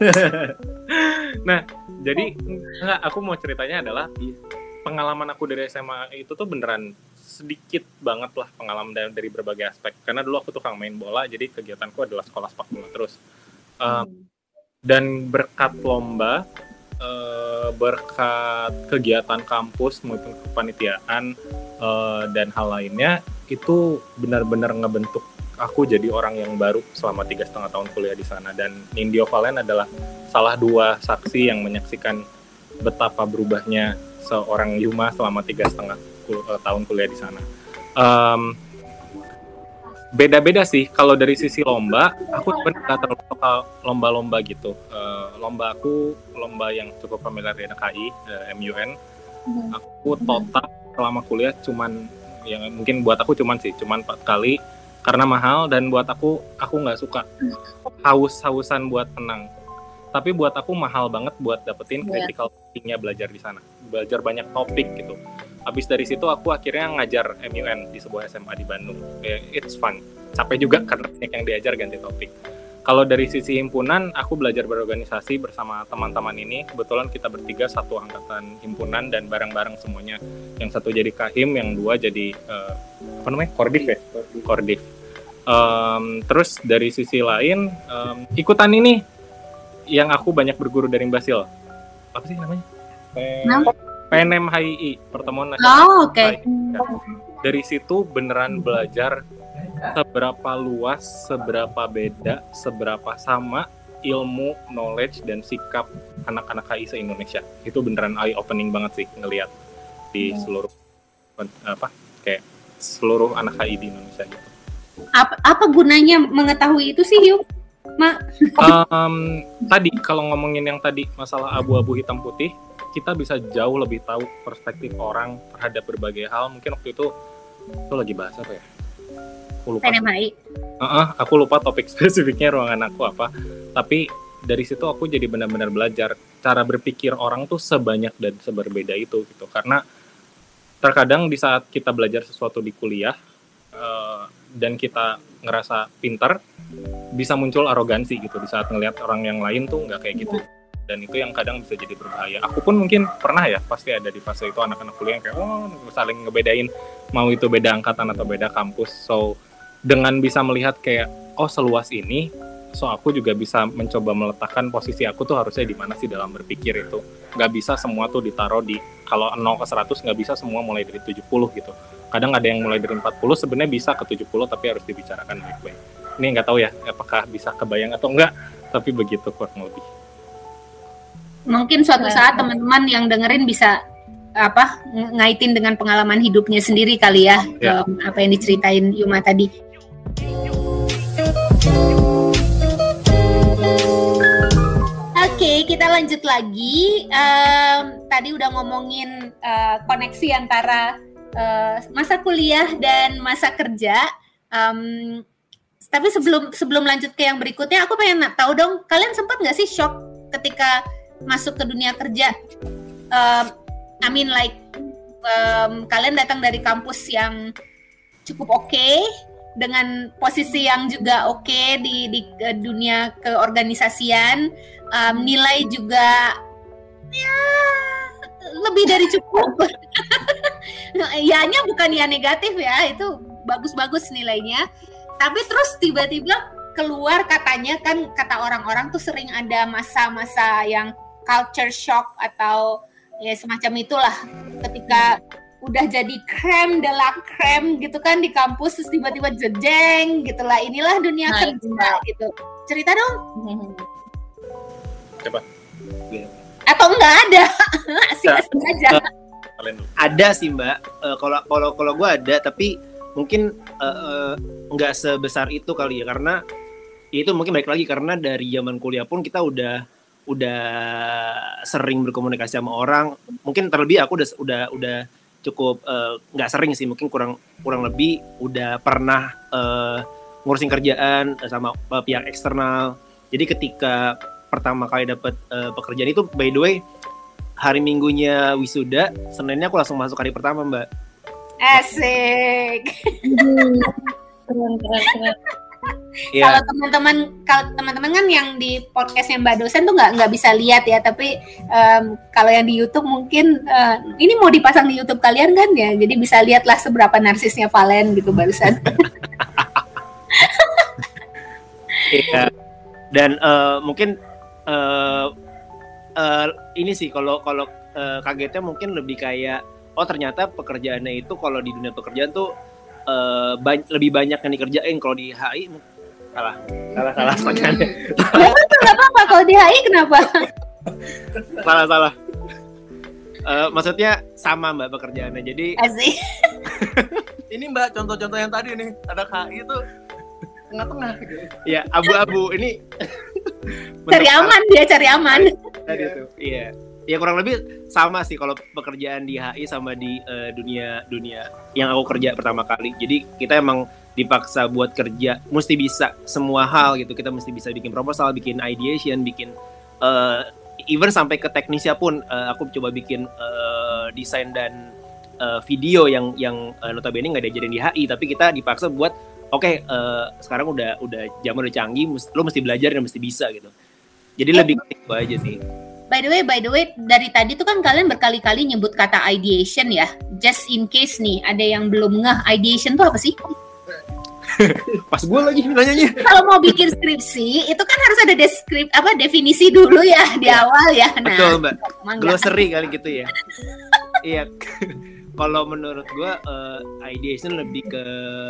Nah, jadi enggak, aku mau ceritanya adalah pengalaman aku dari S M A itu tuh beneran sedikit banget lah pengalaman dari, dari berbagai aspek. Karena dulu aku tukang main bola, jadi kegiatanku adalah sekolah sepak bola terus. Um, dan berkat lomba, uh, berkat kegiatan kampus maupun kepanitiaan uh, dan hal lainnya, itu benar-benar ngebentuk aku jadi orang yang baru selama tiga setengah tahun kuliah di sana. Dan Nindyo Valen adalah salah dua saksi yang menyaksikan betapa berubahnya seorang Yuma selama tiga setengah tahun kuliah di sana. Um, beda-beda sih. Kalau dari sisi lomba, aku pernah terlalu suka lomba-lomba gitu. Uh, lomba aku lomba yang cukup familiar di N K I, uh, M U N. Aku total selama kuliah cuman, yang mungkin buat aku cuman sih, cuman empat kali karena mahal, dan buat aku aku nggak suka haus-hausan buat menang. Tapi buat aku mahal banget buat dapetin critical thinking-nya belajar di sana. Belajar banyak topik gitu. Habis dari situ aku akhirnya ngajar M U N di sebuah S M A di Bandung. It's fun. Capek juga karena banyak yang diajar ganti topik. Kalau dari sisi himpunan, aku belajar berorganisasi bersama teman-teman ini. Kebetulan kita bertiga satu angkatan himpunan dan bareng-bareng semuanya. Yang satu jadi Kahim, yang dua jadi uh, apa namanya? Kordif ya? Kordif. Um, terus dari sisi lain, um, ikutan ini yang aku banyak berguru dari Basil. Apa sih namanya? P N M H I I, Pertemuan Nasional. Oh, oke. Okay. Dari situ beneran belajar seberapa luas, seberapa beda, seberapa sama ilmu, knowledge, dan sikap anak-anak H I se-Indonesia. Itu beneran eye-opening banget sih ngelihat di seluruh apa kayak seluruh anak H I di Indonesia gitu. Apa, apa gunanya mengetahui itu sih, Yuk? Ma. um, tadi kalau ngomongin yang tadi masalah abu-abu hitam putih, kita bisa jauh lebih tahu perspektif orang terhadap berbagai hal. Mungkin waktu itu itu lagi bahas apa ya? Aku lupa. P N M H I. Uh-uh, aku lupa topik spesifiknya ruangan aku apa. Tapi dari situ aku jadi benar-benar belajar cara berpikir orang tuh sebanyak dan seberbeda itu gitu. Karena terkadang di saat kita belajar sesuatu di kuliah uh, dan kita ngerasa pintar, bisa muncul arogansi gitu di saat ngelihat orang yang lain tuh nggak kayak gitu. Dan itu yang kadang bisa jadi berbahaya. Aku pun mungkin pernah ya, pasti ada di fase itu anak-anak kuliah yang kayak oh saling ngebedain, mau itu beda angkatan atau beda kampus. So dengan bisa melihat kayak oh seluas ini, so aku juga bisa mencoba meletakkan posisi aku tuh harusnya di mana sih dalam berpikir itu. Nggak bisa semua tuh ditaruh di, kalau nol ke seratus nggak bisa semua mulai dari tujuh puluh gitu. Kadang ada yang mulai dari empat puluh sebenarnya bisa ke tujuh puluh, tapi harus dibicarakan baik-baik. Ini nggak tahu ya apakah bisa kebayang atau enggak, tapi begitu kurang lebih. Mungkin suatu saat teman-teman yang dengerin bisa apa ngaitin dengan pengalaman hidupnya sendiri kali ya, ya. Um, apa yang diceritain Yuma tadi. Oke, okay, kita lanjut lagi. Um, tadi udah ngomongin uh, koneksi antara uh, masa kuliah dan masa kerja. Um, tapi sebelum sebelum lanjut ke yang berikutnya, aku pengen tahu dong, kalian sempat nggak sih shock ketika masuk ke dunia kerja? Um, I mean like um, kalian datang dari kampus yang cukup oke okay, dengan posisi yang juga oke okay di di uh, dunia keorganisasian, um, nilai juga ya lebih dari cukup. Ya-nya bukan ya negatif ya, itu bagus-bagus nilainya. Tapi terus tiba-tiba keluar katanya kan, kata orang-orang tuh sering ada masa-masa yang culture shock atau ya semacam itulah, ketika udah jadi creme de la creme gitu kan di kampus, terus tiba-tiba jedeng gitulah, inilah dunia nah, kerja gitu. Cerita dong. Coba. Atau enggak ada? Asik-asik aja. Ada sih Mbak. Uh, kalau kalau kalau gue ada, tapi mungkin uh, uh, nggak sebesar itu kali ya, karena itu mungkin balik lagi karena dari zaman kuliah pun kita udah udah sering berkomunikasi sama orang. Mungkin terlebih aku udah udah udah cukup nggak uh, sering sih, mungkin kurang kurang lebih udah pernah uh, ngurusin kerjaan sama uh, pihak eksternal. Jadi ketika pertama kali dapat uh, pekerjaan itu, by the way, hari Minggunya wisuda, Seninnya aku langsung masuk hari pertama Mbak. Asik. Keren keren keren. Iya. Kalau teman-teman kalau teman-teman kan yang di podcastnya Mbak Dosen tuh nggak nggak bisa lihat ya, tapi um, kalau yang di YouTube mungkin uh, ini mau dipasang di YouTube kalian kan ya, jadi bisa lihatlah seberapa narsisnya Valen gitu barusan. Iya. Dan uh, mungkin uh, uh, ini sih kalau kalau uh, kagetnya mungkin lebih kayak oh ternyata pekerjaannya itu kalau di dunia pekerjaan tuh uh, ba- lebih banyak yang dikerjain. Kalau di H I salah salah salah pertanyaannya. Nggak apa-apa kalau di H I kenapa? salah salah. Uh, maksudnya sama Mbak pekerjaannya. Jadi Asik. Ini Mbak contoh-contoh yang tadi nih, ada K I itu tengah-tengah gitu. ya abu-abu ini Cari aman dia, cari aman. tadi tuh. Iya. Ya kurang lebih sama sih kalau pekerjaan di H I sama di uh, dunia dunia yang aku kerja pertama kali. Jadi kita emang dipaksa buat kerja, mesti bisa semua hal gitu. Kita mesti bisa bikin proposal, bikin ideation, bikin uh, even sampai ke teknisnya pun. Uh, aku coba bikin uh, desain dan uh, video yang yang uh, notabene nggak diajarin di H I, tapi kita dipaksa buat oke okay, uh, sekarang udah udah zaman udah canggih, lo mesti belajar dan mesti bisa gitu. Jadi eh, lebih itu aja sih. By the way, by the way, dari tadi tuh kan kalian berkali-kali nyebut kata ideation ya. Just in case nih, ada yang belum ngeh, ideation tuh apa sih? Pas gue lagi nanyanya. Kalau mau bikin skripsi, itu kan harus ada deskrip apa definisi dulu ya di ya, awal ya. Nah, betul Mbak. Glossary kali gitu ya. Iya. Kalau menurut gue, uh, ideation lebih ke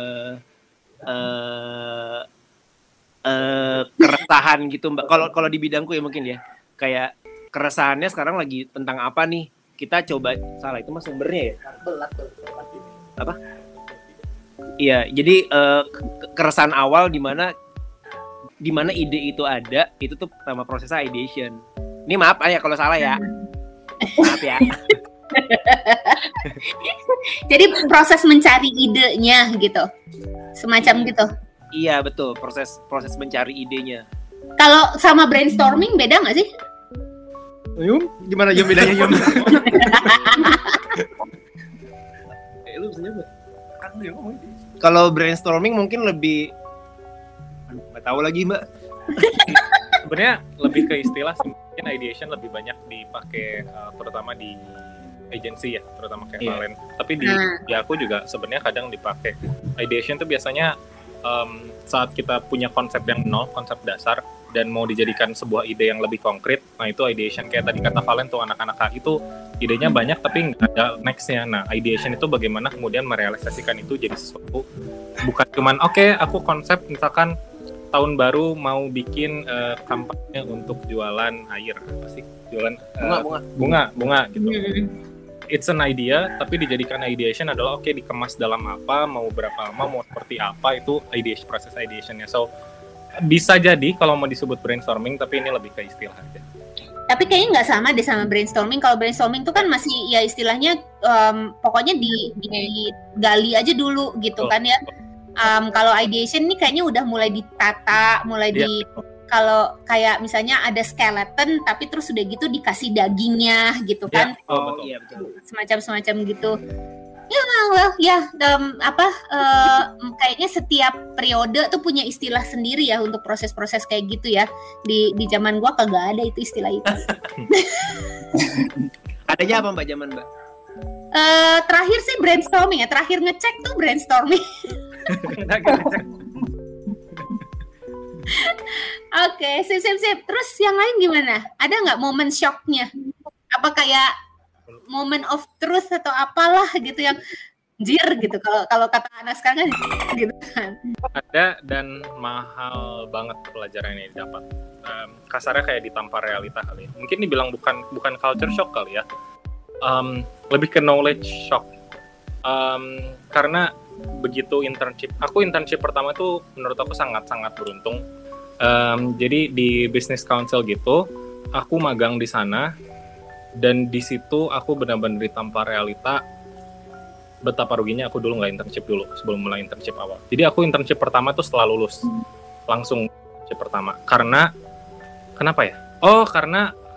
uh, uh, keresahan gitu Mbak. Kalau kalau di bidangku ya mungkin ya, kayak keresahannya sekarang lagi tentang apa nih? Kita coba salah itu mas sumbernya ya. Apa? Iya, jadi uh, keresahan awal di mana di mana ide itu ada, itu tuh nama prosesnya ideation. Ini maaf ya kalau salah ya. Maaf ya. Jadi proses mencari idenya gitu. Semacam gitu. Iya, betul, proses proses mencari idenya. Kalau sama brainstorming beda nggak sih? Yum, gimana Yum bedanya Yum? eh, lu bisa nyoba? Kan lu yang ngomong. Kalau brainstorming mungkin lebih nggak tahu lagi Mbak. Sebenarnya lebih ke istilah sih, mungkin ideation lebih banyak dipakai uh, terutama di agency ya, terutama kayak yeah. Valen. Tapi di, hmm. di aku juga sebenarnya kadang dipakai. Ideation tuh biasanya um, saat kita punya konsep yang nol, konsep dasar, dan mau dijadikan sebuah ide yang lebih konkret, nah itu ideation. Kayak tadi kata Valen tuh, anak-anak H I itu idenya banyak tapi nggak ada next-nya. Nah, ideation itu bagaimana kemudian merealisasikan itu jadi sesuatu, bukan cuman oke okay, aku konsep misalkan tahun baru mau bikin uh, kampanye untuk jualan air, apa sih? Jualan uh, bunga, bunga, bunga, bunga gitu. Hmm. It's an idea, tapi dijadikan ideation adalah oke okay, dikemas dalam apa, mau berapa lama, mau seperti apa, itu ideation, proses ideationnya. So bisa jadi kalau mau disebut brainstorming, tapi ini lebih ke istilah aja. Tapi kayaknya nggak sama deh sama brainstorming. Kalau brainstorming itu kan masih ya istilahnya um, pokoknya di, digali aja dulu gitu oh. kan ya. Um, kalau ideation ini kayaknya udah mulai ditata, mulai yeah. di kalau kayak misalnya ada skeleton tapi terus udah gitu dikasih dagingnya gitu kan. Yeah. Oh, betul. Iya betul. Semacam-semacam gitu. Ya, well, ya, um, apa uh, kayaknya setiap periode tuh punya istilah sendiri ya untuk proses-proses kayak gitu ya. Di di zaman gua kagak ada itu istilah itu. Adanya apa Mbak zaman Mbak? Uh, terakhir sih brainstorming ya. Terakhir ngecek tuh brainstorming. Oke, okay, sip sip sip. Terus yang lain gimana? Ada nggak momen shocknya? Apa kayak moment of truth atau apalah gitu yang jir gitu kalau kalau kata anak sekarang kan gitu kan. Ada dan mahal banget pelajaran yang didapat. Um, kasarnya kayak ditampar realita kali ya. Mungkin dibilang bukan bukan culture shock kali ya. Um, lebih ke knowledge shock. Um, karena begitu internship, aku internship pertama itu menurut aku sangat-sangat beruntung. Um, jadi di business council gitu, aku magang di sana. Dan di situ aku benar-benar ditampar realita betapa ruginya aku dulu nggak internship dulu sebelum mulai internship awal. Jadi aku internship pertama tuh setelah lulus langsung internship pertama. Karena kenapa ya? Oh karena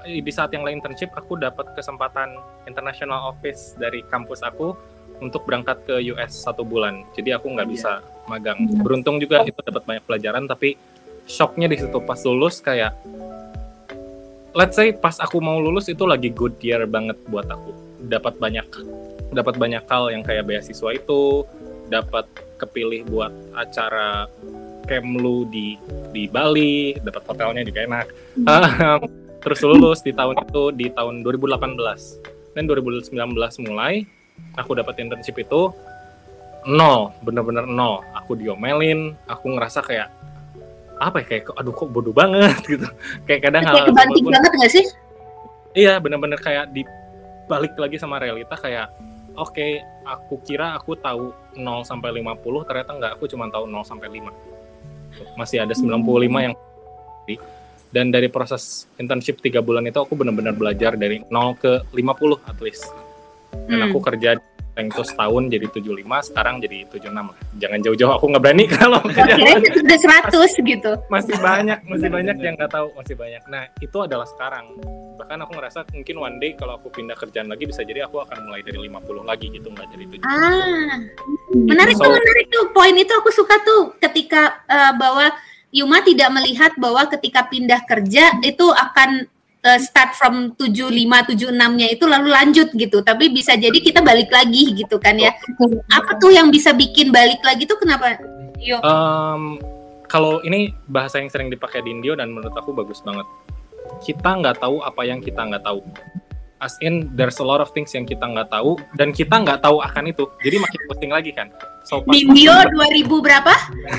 di saat yang lain internship aku dapat kesempatan international office dari kampus aku untuk berangkat ke U S satu bulan. Jadi aku nggak bisa magang. Beruntung juga itu dapat banyak pelajaran, tapi shocknya di situ pas lulus kayak, let's say pas aku mau lulus itu lagi good year banget buat aku. Dapat banyak, dapat banyak hal yang kayak beasiswa itu, dapat kepilih buat acara Kemlu di di Bali, dapat hotelnya juga enak. Hmm. Terus lulus di tahun itu di tahun dua ribu delapan belas. Dan dua ribu sembilan belas mulai aku dapat internship itu nol, bener-bener nol. Aku diomelin, aku ngerasa kayak apa ya, kayak aduh kok bodoh banget gitu. Kayak kadang kayak hal kebanting banget nggak sih? Iya, bener-bener kayak dibalik lagi sama realita kayak oke, okay, aku kira aku tahu nol sampai lima puluh, ternyata enggak, aku cuma tahu nol sampai lima. Masih ada sembilan puluh lima yang dan dari proses internship tiga bulan itu aku benar-benar belajar dari nol ke lima puluh at least. Dan hmm. aku kerja yang itu setahun jadi tujuh puluh lima, sekarang jadi tujuh puluh enam lah. Jangan jauh-jauh, aku nggak berani kalau kira udah seratus gitu. Masih banyak, masih banyak yang nggak tahu, masih banyak. Nah, itu adalah sekarang. Bahkan aku ngerasa mungkin one day kalau aku pindah kerjaan lagi bisa jadi aku akan mulai dari lima puluh lagi gitu, nggak dari tujuh puluh. Ah, menarik so, tuh, menarik tuh. Poin itu aku suka tuh ketika uh, bahwa Yuma tidak melihat bahwa ketika pindah kerja itu akan uh, start from tujuh puluh lima, tujuh puluh enam-nya itu lalu lanjut gitu. Tapi bisa jadi kita balik lagi gitu kan ya. Apa tuh yang bisa bikin balik lagi tuh kenapa? Yo. Um, kalau ini bahasa yang sering dipakai di Indio dan menurut aku bagus banget. Kita nggak tahu apa yang kita nggak tahu. As in, there's a lot of things yang kita nggak tahu dan kita nggak tahu akan itu. Jadi makin pusing lagi kan. So, Indio dua ribu berapa?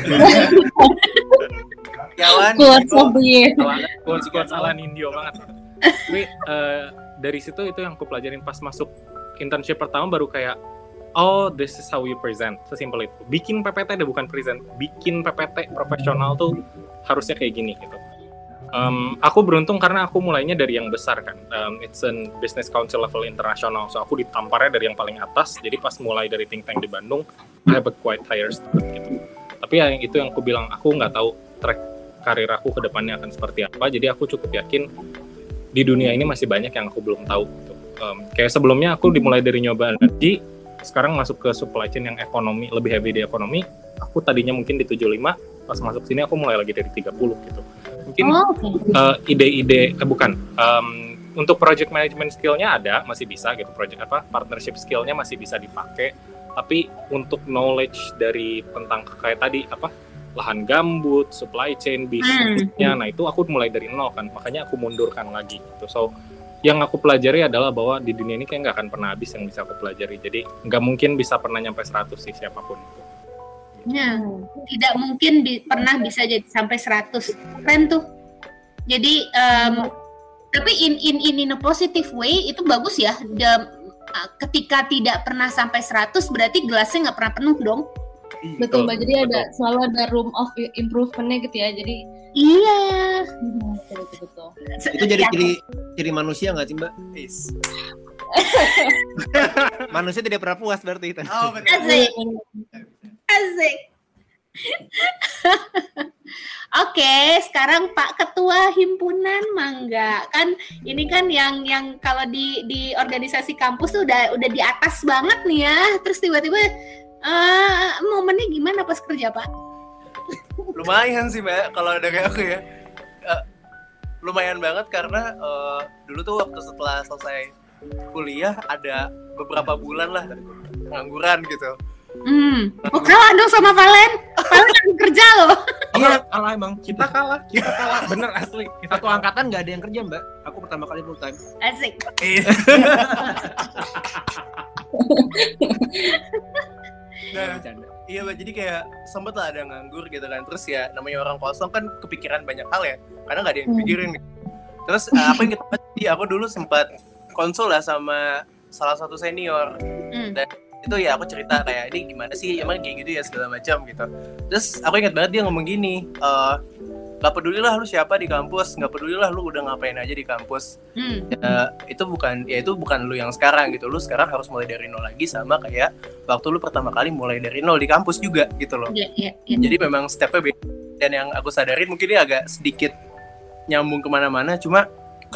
Yawan. Quotes ala Indio banget. Tapi uh, dari situ itu yang aku pelajarin pas masuk internship pertama baru kayak, oh, this is how you present. Sesimpel itu. Bikin P P T deh, bukan present. Bikin P P T profesional tuh harusnya kayak gini gitu. Um, aku beruntung karena aku mulainya dari yang besar kan. Um, it's a business council level internasional. So aku ditamparnya dari yang paling atas. Jadi pas mulai dari think tank di Bandung, I have a quite higher start gitu. Tapi ya yang itu yang aku bilang, aku nggak tahu track karir aku ke depannya akan seperti apa. Jadi aku cukup yakin di dunia ini masih banyak yang aku belum tahu gitu. Um, kayak sebelumnya aku dimulai dari nyoba energi, sekarang masuk ke supply chain yang ekonomi, lebih heavy di ekonomi. Aku tadinya mungkin di tujuh puluh lima, pas masuk sini aku mulai lagi dari tiga puluh gitu. Mungkin oh, okay. uh, ide-ide eh, bukan um, untuk project management skill-nya ada, masih bisa gitu, project apa partnership skill-nya masih bisa dipakai, tapi untuk knowledge dari tentang kayak tadi apa lahan gambut, supply chain, bisnisnya, hmm. nah itu aku mulai dari nol kan, makanya aku mundurkan lagi gitu. So yang aku pelajari adalah bahwa di dunia ini kayak nggak akan pernah habis yang bisa aku pelajari, jadi nggak mungkin bisa pernah nyampe seratus sih siapapun itu. Ya, tidak mungkin bi- pernah bisa jadi sampai seratus. Keren tuh. Jadi um, tapi in in in in a positive way itu bagus ya. The, uh, ketika tidak pernah sampai seratus berarti gelasnya nggak pernah penuh dong. Betul, Mbak. Jadi betul. Ada selalu ada room of improvement-nya gitu ya. Jadi iya. Betul betul. betul. Itu jadi ciri ciri manusia nggak sih, Mbak? Yes. Manusia tidak pernah puas berarti itu. Oh, betul. Asik. Asik. Oke, sekarang Pak Ketua Himpunan Mangga. Kan ini kan yang yang kalau di di organisasi kampus tuh udah udah di atas banget nih ya. Terus tiba-tiba uh, momennya gimana pas kerja, Pak? Lumayan sih, Mbak, kalau ada kayak aku ya. Uh, lumayan banget karena uh, dulu tuh waktu setelah selesai kuliah ada beberapa bulan lah pengangguran gitu. Hmm. Oh, kalah dong sama Valen. Valen lagi kerja loh. Iya, kalah emang. Kita kalah, kita kalah. Bener asli. Satu angkatan nggak ada yang kerja, Mbak. Aku pertama kali full time. Asik. Nah, iya, Mbak. Jadi kayak sempet lah ada nganggur gitu kan. Terus ya namanya orang kosong kan kepikiran banyak hal ya. Karena nggak ada yang pikirin. Nih. Terus uh, apa yang kita pasti aku dulu sempat konsul lah sama salah satu senior. Hmm. Dan itu ya aku cerita kayak ini gimana sih emang kayak gitu ya segala macam gitu. Terus aku ingat banget dia ngomong gini, e, gak pedulilah lu siapa di kampus, gak pedulilah lu udah ngapain aja di kampus. hmm. ya, itu bukan ya itu bukan lu yang sekarang gitu, lu sekarang harus mulai dari nol lagi sama kayak waktu lu pertama kali mulai dari nol di kampus juga gitu loh. yeah, yeah, yeah. Jadi memang stepnya beda. Dan yang aku sadarin mungkin ini agak sedikit nyambung kemana-mana, cuma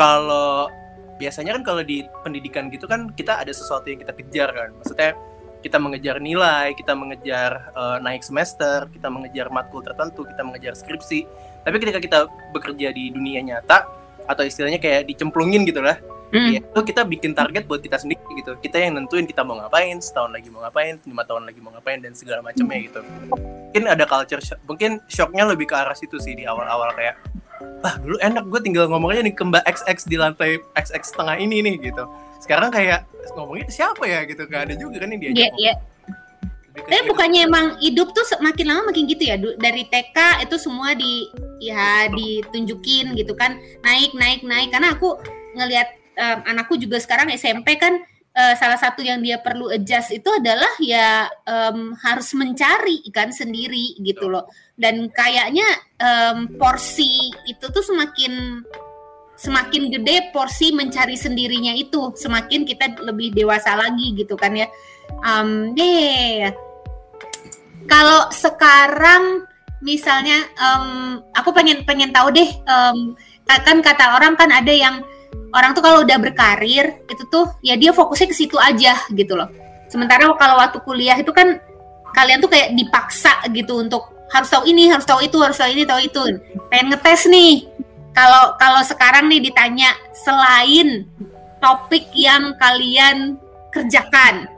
kalau biasanya kan kalau di pendidikan gitu kan kita ada sesuatu yang kita kejar kan. Maksudnya kita mengejar nilai, kita mengejar uh, naik semester, kita mengejar matkul tertentu, kita mengejar skripsi. Tapi ketika kita bekerja di dunia nyata, atau istilahnya kayak dicemplungin gitu lah, mm. ya, itu kita bikin target buat kita sendiri gitu. Kita yang nentuin kita mau ngapain, setahun lagi mau ngapain, lima tahun lagi mau ngapain, dan segala macamnya gitu. Mungkin ada culture shock, mungkin shocknya lebih ke arah situ sih di awal-awal kayak, wah dulu enak gue tinggal ngomongnya nih ke Mbak X X di lantai X X setengah ini nih gitu. Sekarang kayak ngomongnya siapa ya gitu, gak ada juga kan yang diajak. Iya, iya. Tapi bukannya emang hidup tuh makin lama makin gitu ya, dari T K itu semua di ya ditunjukin gitu kan, naik naik naik. Karena aku ngelihat um, anakku juga sekarang S M P kan, uh, salah satu yang dia perlu adjust itu adalah ya um, harus mencari kan sendiri gitu loh. Dan kayaknya um, porsi itu tuh semakin semakin gede porsi mencari sendirinya itu, semakin kita lebih dewasa lagi gitu kan ya. Um, deh, kalau sekarang misalnya, um, aku pengen pengen tahu deh, um, kan kata orang kan ada yang orang tuh kalau udah berkarir itu tuh ya dia fokusnya ke situ aja gitu loh. Sementara kalau waktu kuliah itu kan kalian tuh kayak dipaksa gitu untuk harus tahu ini, harus tahu itu, harus tahu ini, tahu itu. Pengen ngetes nih. Kalau kalau sekarang nih ditanya selain topik yang kalian kerjakan,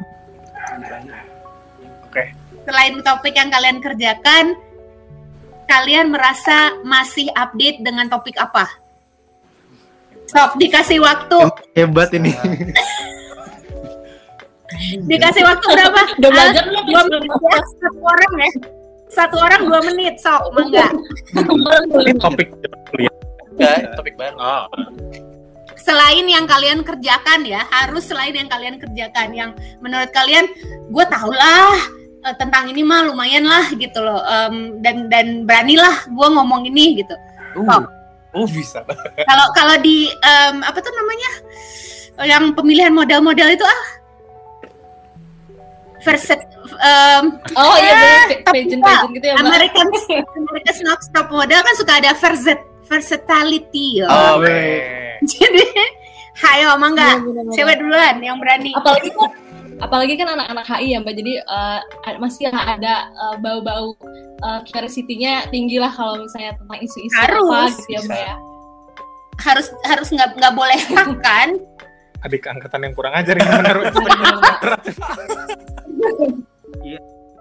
oke. Okay. Selain topik yang kalian kerjakan, kalian merasa masih update dengan topik apa? Sok dikasih waktu. Hebat ini. Dikasih waktu berapa? Udah belajar belum? Dua menit ya, satu orang ya. Satu orang dua menit, sok mangga. Ini topik kuliah. Enggak, topik baru. Oh. Selain yang kalian kerjakan ya, harus selain yang kalian kerjakan, yang menurut kalian, gue tau lah tentang ini mah lumayan lah gitu loh, um, dan dan beranilah gue ngomong ini gitu. Uh, oh bisa. Kalau kalau di um, apa tuh namanya, yang pemilihan modal-modal itu ah, verset, um, oh iya, eh, pageant-pageant gitu ya, Mbak. American American Next Top Model kan suka ada verset versatility. Oh, okay. Jadi, hayo mangga, cewek duluan yang berani. Apalagi kan, apalagi kan anak-anak H I ya Mbak, jadi uh, masih ada uh, bau-bau uh, curiosity-nya tinggi lah kalau misalnya tentang isu-isu harus. Apa gitu ya Mbak ya. Harus harus nggak nggak boleh kan? Adik angkatan yang kurang ajar yang menaruh. Iya.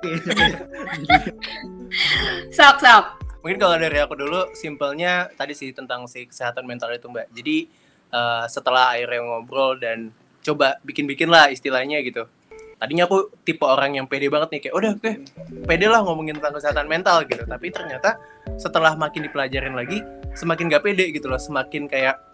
Sok sok. Mungkin kalau dari aku dulu, simpelnya tadi sih tentang si kesehatan mental itu Mbak. Jadi uh, setelah akhirnya ngobrol dan coba bikin-bikin lah istilahnya gitu. Tadinya aku tipe orang yang pede banget nih, kayak udah oke, okay, pede lah ngomongin tentang kesehatan mental gitu. Tapi ternyata setelah makin dipelajarin lagi, semakin gak pede gitu loh. Semakin kayak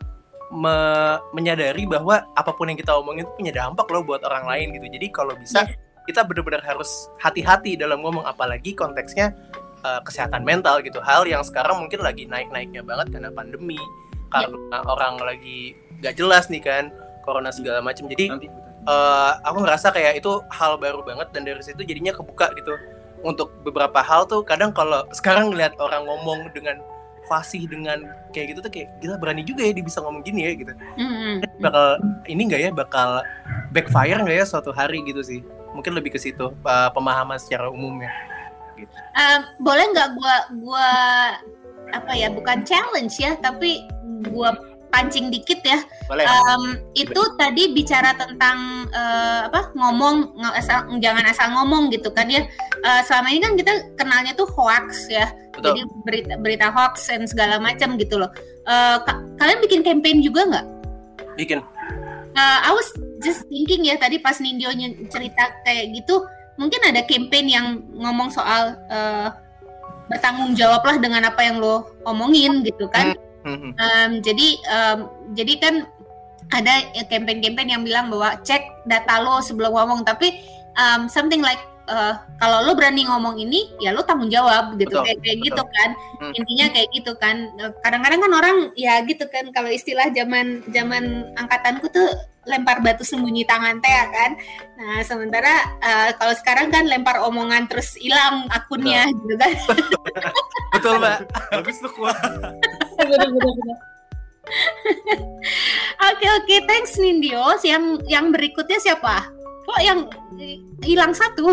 me- menyadari bahwa apapun yang kita omongin itu punya dampak loh buat orang lain gitu. Jadi kalau bisa, kita benar-benar harus hati-hati dalam ngomong, apalagi konteksnya Uh, kesehatan mental gitu, hal yang sekarang mungkin lagi naik-naiknya banget karena pandemi, karena ya. Orang lagi gak jelas nih kan, corona segala macam. Jadi uh, aku ngerasa kayak itu hal baru banget, dan dari situ jadinya kebuka gitu untuk beberapa hal tuh. Kadang kalau sekarang ngeliat orang ngomong dengan fasih, dengan kayak gitu tuh kayak gila, berani juga ya dia bisa ngomong gini ya gitu. Mm-hmm. Bakal ini nggak ya, bakal backfire nggak ya suatu hari gitu sih. Mungkin lebih ke situ uh, pemahaman secara umumnya. Gitu. Uh, boleh nggak gua gua apa ya, bukan challenge ya, tapi gua pancing dikit ya. Boleh. Um, itu tadi bicara tentang uh, apa ngomong asal, jangan asal ngomong gitu kan ya. Uh, selama ini kan kita kenalnya tuh hoax ya. Betul. Jadi berita berita hoax dan segala macam gitu loh. Uh, ka- kalian bikin campaign juga nggak? Bikin. Uh, I was just thinking ya tadi pas Nindyo cerita kayak gitu. Mungkin ada campaign yang ngomong soal uh, bertanggung jawablah dengan apa yang lo omongin gitu kan. Mm-hmm. Um, jadi um, jadi kan ada campaign-campaign yang bilang bahwa cek data lo sebelum ngomong. Tapi um, something like uh, kalau lo berani ngomong ini, ya lo tanggung jawab gitu. Betul, kayak, kayak gitu kan. Hmm. Intinya kayak gitu kan. Kadang-kadang kan orang ya gitu kan. Kalau istilah zaman zaman angkatanku tuh lempar batu sembunyi tangan teh ya kan. Nah sementara uh, kalau sekarang kan lempar omongan terus hilang akunnya. Betul. Gitu kan. Betul Mbak. Bagus tuh kuat. Oke oke, thanks Nindios. Yang yang berikutnya siapa? Kok yang hilang satu?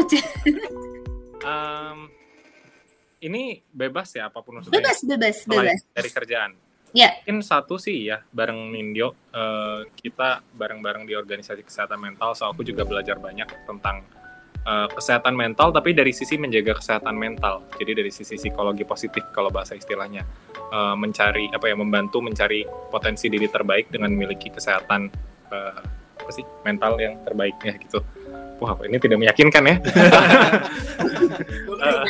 um, ini bebas ya apapun maksudnya. Bebas bebas Selain bebas. dari kerjaan. Ya. Mungkin satu sih ya bareng Nindyo, uh, kita bareng-bareng di organisasi kesehatan mental. So aku juga belajar banyak tentang uh, kesehatan mental, tapi dari sisi menjaga kesehatan mental. Jadi dari sisi psikologi positif kalau bahasa istilahnya, uh, mencari apa ya, membantu mencari potensi diri terbaik dengan memiliki kesehatan uh, apa sih mental yang terbaik ya gitu. Wah, ini tidak meyakinkan ya. uh,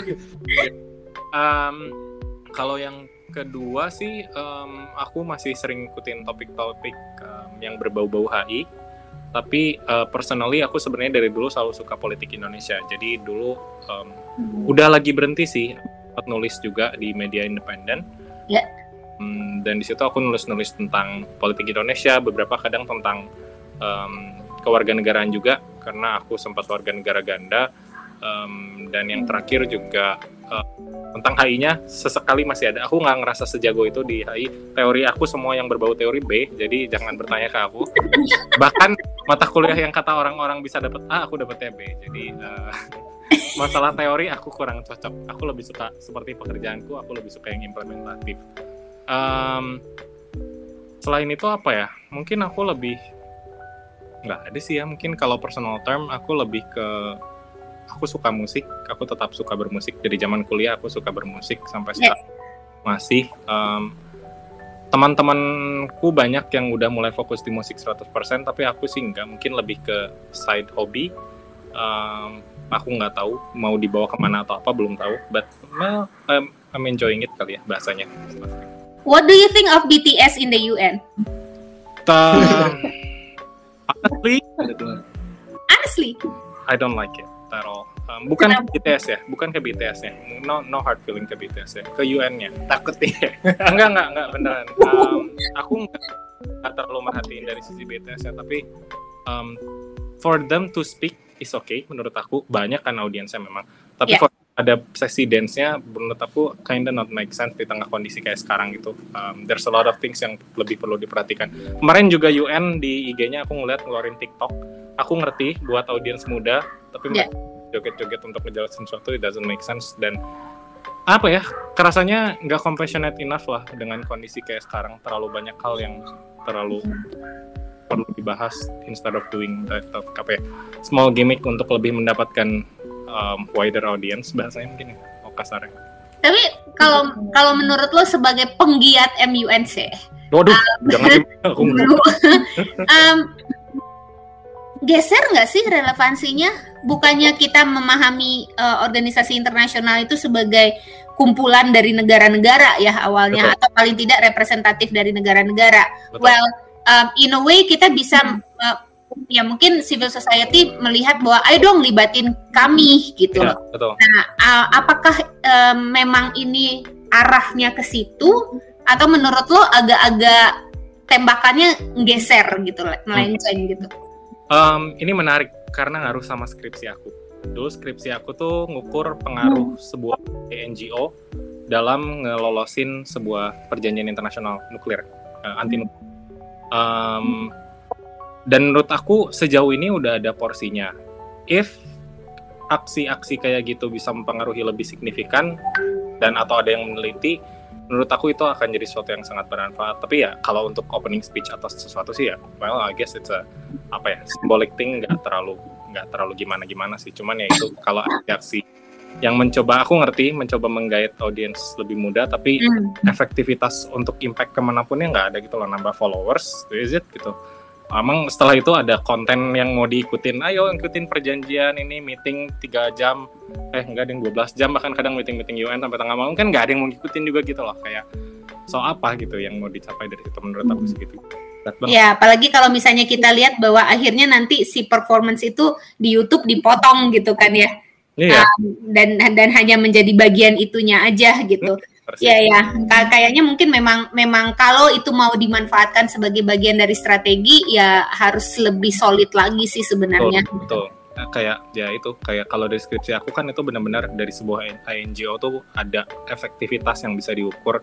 um, kalau yang kedua sih, um, aku masih sering ikutin topik-topik um, yang berbau-bau H I. Tapi uh, personally aku sebenarnya dari dulu selalu suka politik Indonesia. Jadi dulu um, hmm. udah lagi berhenti sih nulis juga di media independen. Yeah. Um, dan di situ aku nulis-nulis tentang politik Indonesia, beberapa kadang tentang um, kewarganegaraan juga karena aku sempat warga negara ganda. Um, dan yang terakhir juga uh, tentang H I-nya sesekali masih ada. Aku nggak ngerasa sejago itu di H I. Teori aku semua yang berbau teori B, jadi jangan bertanya ke aku. Bahkan mata kuliah yang kata orang-orang bisa dapat A, aku dapatnya B. Jadi uh, masalah teori aku kurang cocok. Aku lebih suka seperti pekerjaanku, aku lebih suka yang implementatif. Um, selain itu apa ya? Mungkin aku lebih nggak ada sih ya. Mungkin kalau personal term aku lebih ke aku suka musik, aku tetap suka bermusik. Dari zaman kuliah aku suka bermusik sampai sekarang yeah. masih. Um, teman-temanku banyak yang udah mulai fokus di musik seratus persen, tapi aku sih enggak, mungkin lebih ke side hobby. Um, aku nggak tahu mau dibawa kemana atau apa, belum tahu. But well, um, I'm enjoying it kali ya bahasanya. What do you think of B T S in the U N? Um, honestly, honestly, I don't like it at all. Um, bukan Kenapa? ke B T S ya, bukan ke B T S-nya. No, no hard feeling ke B T S ya, ke U N-nya. Takut nih. enggak, enggak, enggak beneran. Um, aku enggak, enggak terlalu merhatiin dari sisi B T S ya, tapi um, for them to speak is okay menurut aku. Banyak kan audiensnya memang. Tapi yeah. for ada sesi dance-nya menurut aku kinda not make sense di tengah kondisi kayak sekarang gitu. Um, there's a lot of things yang lebih perlu diperhatikan. Kemarin juga U N di I G-nya aku ngeliat ngeluarin TikTok. Aku ngerti buat audiens muda, tapi yeah. joget-joget untuk ngejelasin sesuatu it doesn't make sense. Dan apa ya, kerasanya nggak compassionate enough lah dengan kondisi kayak sekarang. Terlalu banyak hal yang terlalu perlu dibahas instead of doing that of apa ya, small gimmick untuk lebih mendapatkan um, wider audience, bahasanya mungkin ya, oh kasarnya. Tapi kalau kalau menurut lo sebagai penggiat M U N C, waduh, um, jangan aku um, geser nggak sih relevansinya? Bukannya kita memahami uh, organisasi internasional itu sebagai kumpulan dari negara-negara ya awalnya, betul, atau paling tidak representatif dari negara-negara. Betul. Well, um, in a way kita bisa uh, ya mungkin civil society melihat bahwa ayo dong libatin kami gitu ya, loh. Betul. Nah, uh, apakah uh, memang ini arahnya ke situ atau menurut lo agak-agak tembakannya geser gitu, melenceng hmm. gitu? Um, ini menarik karena ngaruh sama skripsi aku. Dulu skripsi aku tuh ngukur pengaruh hmm. sebuah N G O dalam ngelolosin sebuah perjanjian internasional nuklir, uh, anti nuklir. Um, dan menurut aku sejauh ini udah ada porsinya. If aksi-aksi kayak gitu bisa mempengaruhi lebih signifikan dan atau ada yang meneliti, menurut aku itu akan jadi sesuatu yang sangat bermanfaat. Tapi ya kalau untuk opening speech atau sesuatu sih ya, well I guess it's a apa ya, symbolic thing, nggak terlalu nggak terlalu gimana-gimana sih. Cuman ya itu kalau aksi yang mencoba, aku ngerti mencoba menggait audiens lebih muda, tapi mm. efektivitas untuk impact kemanapun ya nggak ada gitu loh, nambah followers, is it gitu. Emang setelah itu ada konten yang mau diikutin, ayo ikutin perjanjian ini, meeting tiga jam, eh enggak ada yang dua belas jam, bahkan kadang meeting-meeting U N sampai tengah malam, kan nggak ada yang mau ngikutin juga gitu loh, kayak so apa gitu yang mau dicapai dari situ menurut aku segitu. Ya, apalagi kalau misalnya kita lihat bahwa akhirnya nanti si performance itu di YouTube dipotong gitu kan ya, yeah. um, dan dan hanya menjadi bagian itunya aja gitu. Iya ya, kayaknya mungkin memang memang kalau itu mau dimanfaatkan sebagai bagian dari strategi ya harus lebih solid lagi sih sebenarnya. Betul, betul. Nah, kayak ya itu kayak kalau deskripsi aku kan itu benar-benar dari sebuah N G O tuh ada efektivitas yang bisa diukur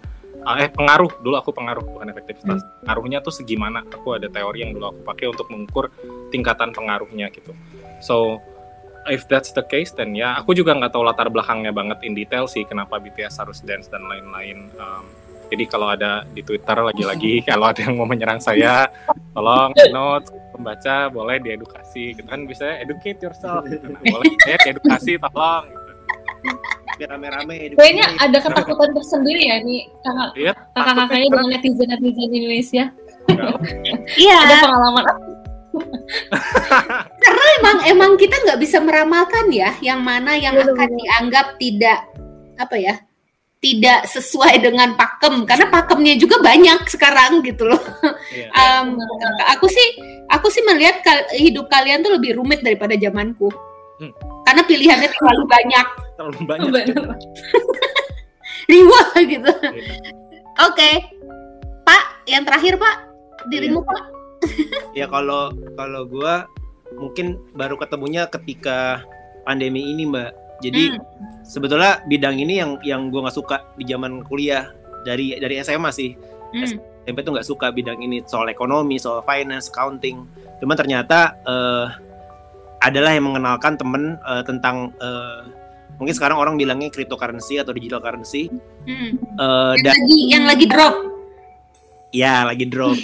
eh pengaruh dulu aku pengaruh bukan efektivitas. Hmm. Pengaruhnya tuh segimana? Aku ada teori yang dulu aku pakai untuk mengukur tingkatan pengaruhnya gitu. So if that's the case, then ya aku juga nggak tahu latar belakangnya banget in detail sih kenapa B T S harus dance dan lain-lain. Um, jadi kalau ada di Twitter lagi-lagi kalau ada yang mau menyerang saya, tolong note pembaca boleh diedukasi. Gitu kan bisa educate yourself. Gitu. Nah, boleh ya diedukasi tolong. Gitu. Biar rame-rame. Kayaknya ada ketakutan tersendiri ya nih kakak Iya, kakak-kakaknya dengan netizen-netizen Indonesia. Iya. Ada pengalaman. Karena emang emang kita nggak bisa meramalkan ya yang mana yang akan dianggap tidak apa ya tidak sesuai dengan pakem karena pakemnya juga banyak sekarang gitu loh. Iya. um, aku sih aku sih melihat kal- hidup kalian tuh lebih rumit daripada zamanku. Hmm. Karena pilihannya terlalu banyak. Terlalu banyak. Riwah gitu. Oke. Okay. Pak, yang terakhir Pak, dirimu Iya. Pak. Ya kalau kalau gue mungkin baru ketemunya ketika pandemi ini Mbak. Jadi hmm. sebetulnya bidang ini yang yang gue nggak suka di zaman kuliah dari dari S M A sih. Hmm. S M P tuh nggak suka bidang ini soal ekonomi, soal finance, accounting. Cuman ternyata uh, adalah yang mengenalkan temen uh, tentang uh, mungkin sekarang orang bilangnya cryptocurrency atau digital currency. Hmm. Uh, yang, dan, lagi, yang lagi drop. Ya lagi drop.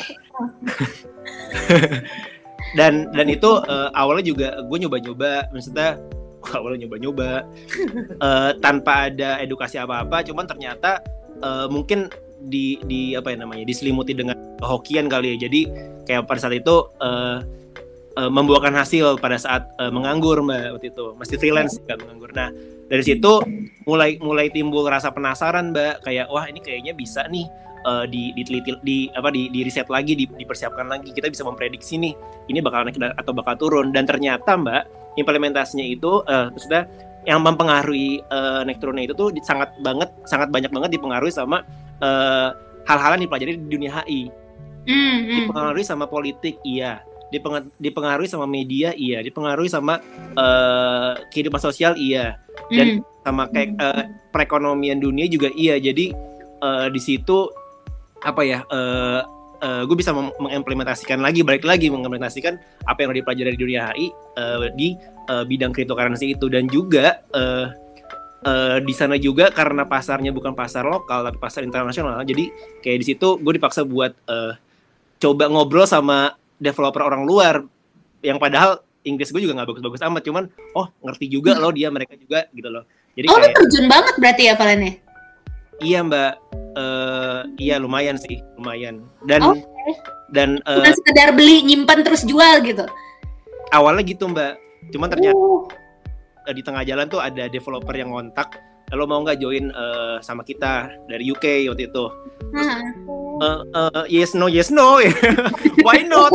dan dan itu uh, awalnya juga gue nyoba-nyoba, maksudnya awalnya nyoba-nyoba uh, tanpa ada edukasi apa-apa, cuman ternyata uh, mungkin di di apa ya namanya diselimuti dengan hokian kali ya, jadi kayak pada saat itu uh, uh, membuahkan hasil pada saat uh, menganggur Mbak waktu itu masih freelance nggak menganggur. Nah dari situ mulai mulai timbul rasa penasaran Mbak, kayak wah ini kayaknya bisa nih. Uh, di diteliti di apa di di riset lagi di, dipersiapkan lagi, kita bisa memprediksi nih ini bakal naik atau bakal turun, dan ternyata Mbak implementasinya itu uh, sudah yang mempengaruhi uh, naik turunnya itu tuh sangat banget sangat banyak banget dipengaruhi sama uh, hal-hal yang dipelajari di dunia H I. Mm-hmm. Dipengaruhi sama politik iya, Dipeng- dipengaruhi sama media iya, dipengaruhi sama uh, kehidupan sosial iya, dan mm. sama kayak uh, perekonomian dunia juga iya. Jadi uh, di situ apa ya uh, uh, gue bisa mem- mengimplementasikan lagi balik lagi mengimplementasikan apa yang udah dipelajari di dunia H I uh, di uh, bidang cryptocurrency itu, dan juga uh, uh, di sana juga karena pasarnya bukan pasar lokal tapi pasar internasional, jadi kayak di situ gue dipaksa buat uh, coba ngobrol sama developer orang luar yang padahal Inggris gue juga nggak bagus-bagus amat, cuman oh ngerti juga loh dia mereka juga gitu loh. Jadi oh kayak, lu terjun banget berarti ya Valennya? Iya Mbak, uh, iya lumayan sih, lumayan. Dan okay. dan uh, bukan sekedar beli nyimpan terus jual gitu. Awalnya gitu Mbak, cuman ternyata uh. di tengah jalan tuh ada developer yang ngontak, lo mau nggak join uh, sama kita dari U K waktu itu? Terus, uh, uh, yes no yes no, why not?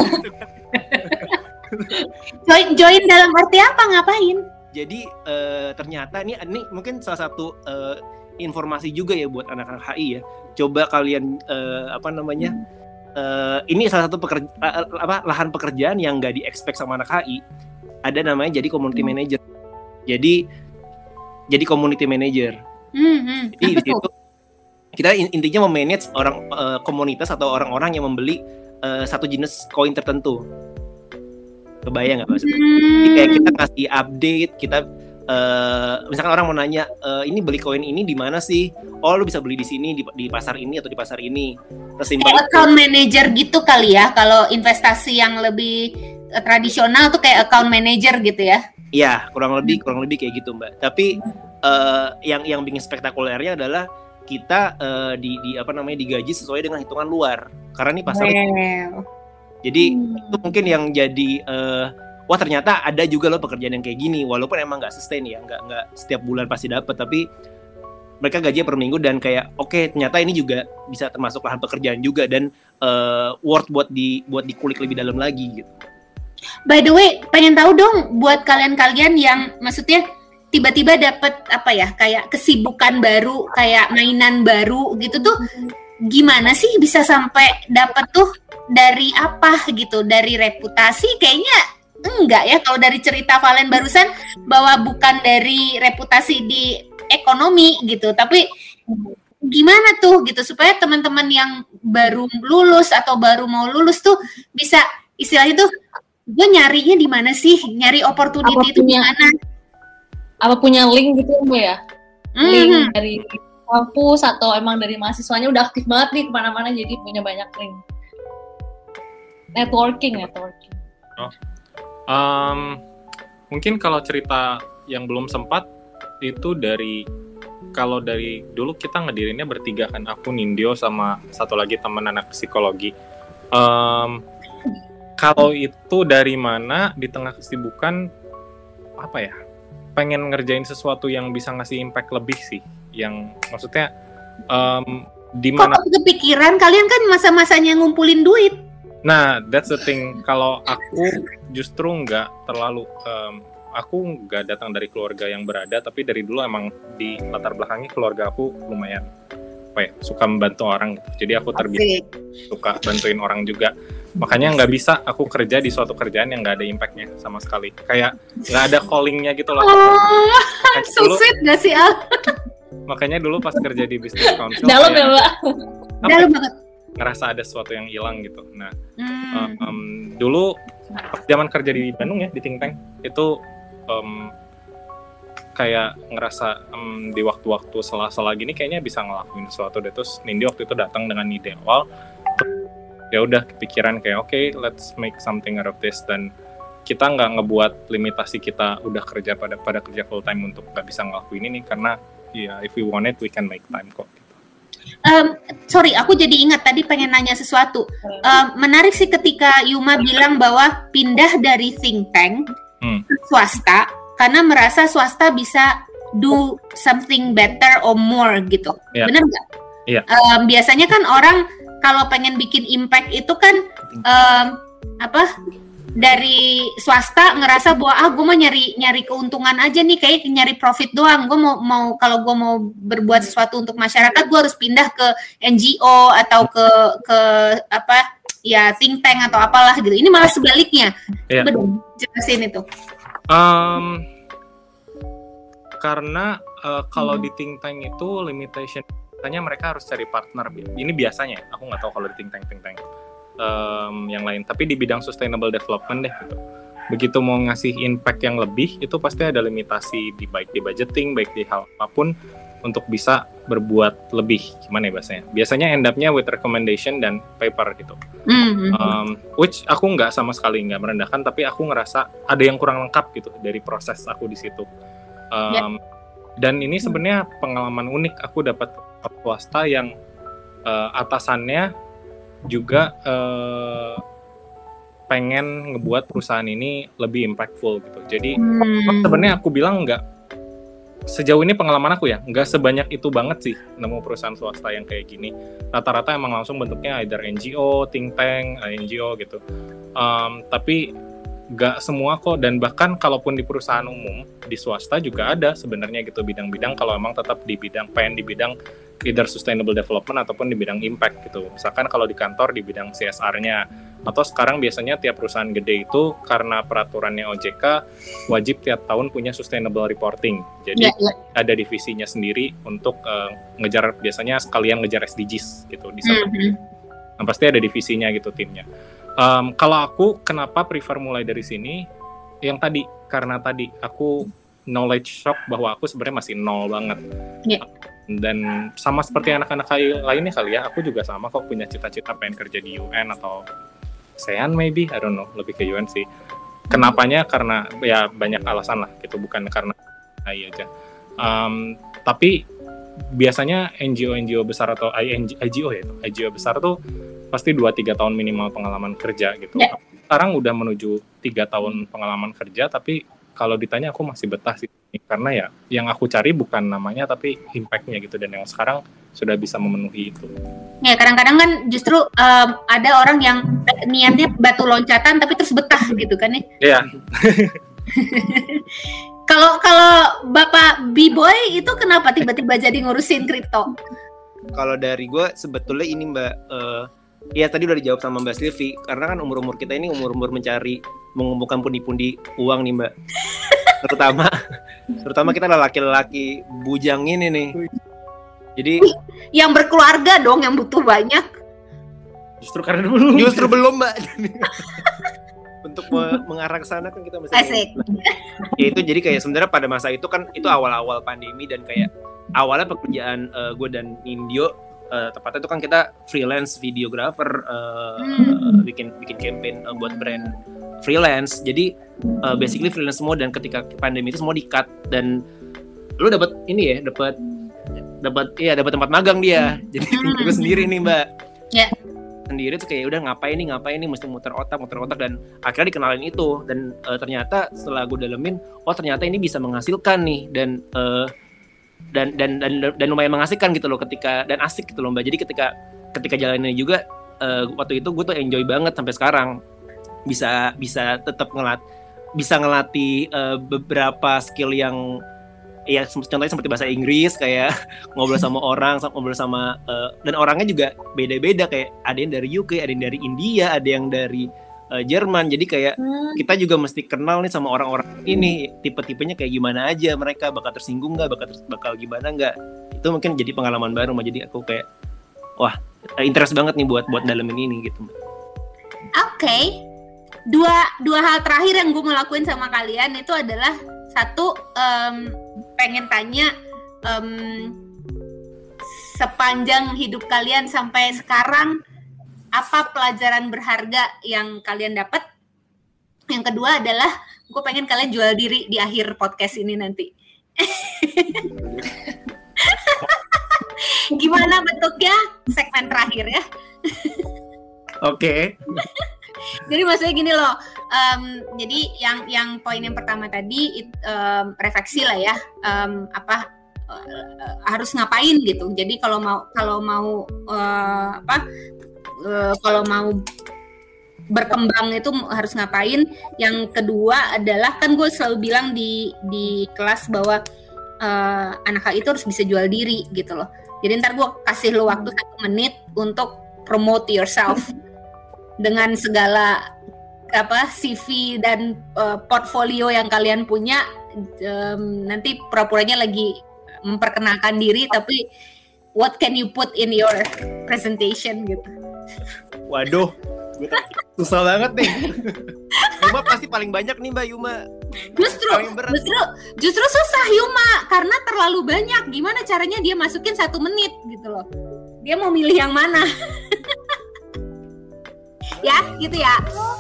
join join dalam arti apa, ngapain? Jadi uh, ternyata ini ini mungkin salah satu uh, informasi juga ya buat anak-anak H I ya. Coba kalian uh, apa namanya? Uh, ini salah satu pekerja, uh, apa lahan pekerjaan yang nggak di-expect sama anak H I. Ada namanya jadi community manager. Jadi jadi community manager. Mm-hmm. Jadi di situ kita intinya memanage orang uh, komunitas atau orang-orang yang membeli uh, satu jenis koin tertentu. Kebayang nggak maksudnya? Jadi kayak kita kasih update, kita Uh, misalkan orang mau nanya uh, ini beli koin ini di mana sih? Oh lu bisa beli di sini di, di pasar ini atau di pasar ini. Terus kayak account manager gitu kali ya, kalau investasi yang lebih uh, tradisional tuh kayak account manager gitu ya? Iya kurang lebih kurang lebih kayak gitu Mbak. Tapi uh, yang yang bikin spektakulernya adalah kita uh, di, di apa namanya digaji sesuai dengan hitungan luar karena ini pasar. Wow. Jadi hmm. itu mungkin yang jadi uh, wah ternyata ada juga loh pekerjaan yang kayak gini, walaupun emang nggak sustain ya, nggak nggak setiap bulan pasti dapat, tapi mereka gajinya per minggu dan kayak oke okay, ternyata ini juga bisa termasuk lahan pekerjaan juga dan uh, worth buat di buat dikulik lebih dalam lagi gitu. By the way, pengen tahu dong buat kalian-kalian yang maksudnya tiba-tiba dapat apa ya kayak kesibukan baru, kayak mainan baru gitu tuh, gimana sih bisa sampai dapat tuh dari apa gitu, dari reputasi kayaknya. Enggak ya, kalau dari cerita Valen barusan bahwa bukan dari reputasi di ekonomi gitu, tapi gimana tuh gitu supaya teman-teman yang baru lulus atau baru mau lulus tuh bisa istilahnya tuh gue nyarinya di mana sih, nyari opportunity Apa itu di punya- mana? Apa punya link gitu Mbak ya? Mhm. Link dari kampus atau emang dari mahasiswanya udah aktif banget nih kemana-mana jadi punya banyak link. Networking, networking. Um, mungkin kalau cerita yang belum sempat itu dari kalau dari dulu kita ngedirinnya bertiga kan, aku, Nindyo, sama satu lagi teman anak psikologi. Um, kalau itu dari mana di tengah kesibukan apa ya? Pengen ngerjain sesuatu yang bisa ngasih impact lebih sih. Yang maksudnya um, di Kok mana? kepikiran kalian kan masa-masanya ngumpulin duit. Nah, that's the thing. Kalau aku justru nggak terlalu, um, aku nggak datang dari keluarga yang berada, tapi dari dulu emang di latar belakangnya keluarga aku lumayan, apa ya, suka membantu orang gitu. Jadi aku terbiasa Asik. suka bantuin orang juga. Makanya nggak bisa aku kerja di suatu kerjaan yang nggak ada impactnya sama sekali. Kayak nggak ada callingnya gitu loh. Oh, Makanya so dulu, sweet gak sih Al? makanya dulu pas kerja di business council, Dalam ya kayak Mbak. apa Dalam ya, banget. ngerasa ada sesuatu yang hilang gitu. Nah, Hmm. um, dulu pas zaman kerja di Bandung ya, di think tank itu um, kayak ngerasa um, di waktu-waktu sela-sela gini kayaknya bisa ngelakuin sesuatu deh. Terus Nindi waktu itu datang dengan ide awal, ya udah kepikiran kayak oke, okay, let's make something out of this. Dan kita nggak ngebuat limitasi kita udah kerja pada pada kerja full time untuk nggak bisa ngelakuin ini, karena ya if we want it we can make time kok. Um, sorry, aku jadi ingat tadi pengen nanya sesuatu. Um, menarik sih ketika Yuma bilang bahwa pindah dari think tank Hmm. ke swasta karena merasa swasta bisa do something better or more gitu. Iya. Benar nggak? Iya. Um, biasanya kan orang kalau pengen bikin impact itu kan um, apa? Dari swasta ngerasa bahwa ah gue mau nyari nyari keuntungan aja nih, kayak nyari profit doang. Gue mau mau kalau gue mau berbuat sesuatu untuk masyarakat, gue harus pindah ke N G O atau ke ke apa ya think tank atau apalah gitu. Ini malah sebaliknya. Iya. Coba dong jelasin itu. Um, karena uh, kalau di think tank itu limitation, biasanya mereka harus cari partner. Ini biasanya, aku nggak tahu kalau di think tank think tank um, yang lain. Tapi di bidang sustainable development deh gitu. Begitu mau ngasih impact yang lebih, itu pasti ada limitasi di baik di budgeting, baik di hal apapun untuk bisa berbuat lebih. Gimana ya bahasanya? Biasanya end up-nya with recommendation dan paper gitu. Mm-hmm. Um, which aku nggak sama sekali nggak merendahkan, tapi aku ngerasa ada yang kurang lengkap gitu dari proses aku di situ. Um, yeah. Dan ini sebenarnya pengalaman unik aku dapat swasta yang uh, atasannya juga uh, pengen ngebuat perusahaan ini lebih impactful gitu. Jadi Hmm. sebenarnya aku bilang nggak, sejauh ini pengalaman aku ya nggak sebanyak itu banget sih nemu perusahaan swasta yang kayak gini. Rata-rata emang langsung bentuknya either N G O, think tank, N G O gitu. Um, tapi nggak semua kok, dan bahkan kalaupun di perusahaan umum di swasta juga ada sebenarnya gitu bidang-bidang kalau emang tetap di bidang pengen di bidang either sustainable development ataupun di bidang impact gitu. Misalkan kalau di kantor di bidang C S R-nya, atau sekarang biasanya tiap perusahaan gede itu karena peraturannya O J K wajib tiap tahun punya sustainable reporting. Jadi Ya, ya. ada divisinya sendiri untuk uh, ngejar, biasanya sekalian ngejar S D Gs gitu di sana. Mhm. Nah, pasti ada divisinya gitu timnya. Um, kalau aku kenapa prefer mulai dari sini? Yang tadi, karena tadi aku knowledge shock bahwa aku sebenarnya masih nol banget. Ya. Dan sama seperti anak-anak lainnya kali ya, aku juga sama kok punya cita-cita pengen kerja di U N atau ASEAN maybe, I don't know, lebih ke U N sih. Kenapanya? Karena ya banyak alasan lah gitu, bukan karena I aja. Um, tapi biasanya N G O-N G O besar atau I N G O ya, I G O besar tuh pasti dua tiga tahun minimal pengalaman kerja gitu. Ya. Sekarang udah menuju tiga tahun pengalaman kerja, tapi kalau ditanya aku masih betah sih. Karena ya yang aku cari bukan namanya tapi impact-nya gitu, dan yang sekarang sudah bisa memenuhi itu. Ya kadang-kadang kan justru um, ada orang yang niatnya batu loncatan tapi terus betah gitu kan ya. Iya. Kalau kalau Bapak B-Boy itu kenapa tiba-tiba jadi ngurusin kripto? Kalau dari gue sebetulnya ini Mbak, uh, ya tadi udah dijawab sama Mbak Silvi, karena kan umur-umur kita ini umur-umur mencari mengumpulkan pundi-pundi uang nih Mbak. terutama terutama kita laki-laki bujang ini nih. Jadi yang berkeluarga dong yang butuh banyak. Justru karena belum. Justru belum mbak. Untuk me- mengarah ke sana kan kita mesti. Asik. Ya itu jadi kayak sebenarnya pada masa itu kan itu awal-awal pandemi dan kayak awalnya pekerjaan uh, gue dan Nindyo uh, tepatnya itu kan kita freelance videographer uh, Hmm. bikin bikin campaign uh, buat brand freelance. Jadi uh, basically freelance semua dan ketika pandemi itu semua di-cut dan lu dapat ini ya, dapat dapat iya dapat tempat magang dia. Jadi Hmm. gue sendiri nih mbak. Ya. Sendiri tuh kayak udah ngapain nih ngapain nih mesti muter otak muter otak dan akhirnya dikenalin itu dan uh, ternyata setelah gue dalemin oh ternyata ini bisa menghasilkan nih dan uh, dan, dan dan dan lumayan mengasihkan gitu loh ketika dan asik gitu loh mbak. Jadi ketika ketika jalanin juga uh, waktu itu gue tuh enjoy banget sampai sekarang bisa bisa tetap ngelat bisa ngelatih uh, beberapa skill yang ya contohnya seperti bahasa Inggris kayak ngobrol sama orang, ngobrol sama uh, dan orangnya juga beda-beda kayak ada yang dari U K, ada yang dari India, ada yang dari uh, Jerman. Jadi kayak Hmm. kita juga mesti kenal nih sama orang-orang ini tipe-tipenya kayak gimana aja, mereka bakal tersinggung nggak, bakal ter- bakal gimana nggak. Itu mungkin jadi pengalaman baru mah. Jadi aku kayak wah interest banget nih buat buat dalemin ini gitu. Oke. Dua dua hal terakhir yang gue mau lakuin sama kalian itu adalah satu, em, pengen tanya em, sepanjang hidup kalian sampai sekarang apa pelajaran berharga yang kalian dapat? Yang kedua adalah gue pengen kalian jual diri di akhir podcast ini nanti. Gimana bentuknya? Segmen terakhir ya. Oke. Jadi maksudnya gini loh, um, jadi yang yang poin yang pertama tadi it, um, refleksi lah ya, um, apa uh, harus ngapain gitu. Jadi kalau mau kalau mau uh, apa uh, kalau mau berkembang itu harus ngapain. Yang kedua adalah kan gue selalu bilang di di kelas bahwa uh, anak itu harus bisa jual diri gitu loh. Jadi ntar gue kasih lo waktu satu menit untuk promote yourself dengan segala apa C V dan uh, portfolio yang kalian punya. Um, nanti pura-puranya lagi memperkenalkan diri tapi what can you put in your presentation gitu. Waduh, susah banget nih. Yuma pasti paling banyak nih Mbak Yuma. Justru, Paling berat. justru, justru susah Yuma karena terlalu banyak. Gimana caranya dia masukin satu menit gitu loh? Dia mau milih yang mana? Ya, gitu ya.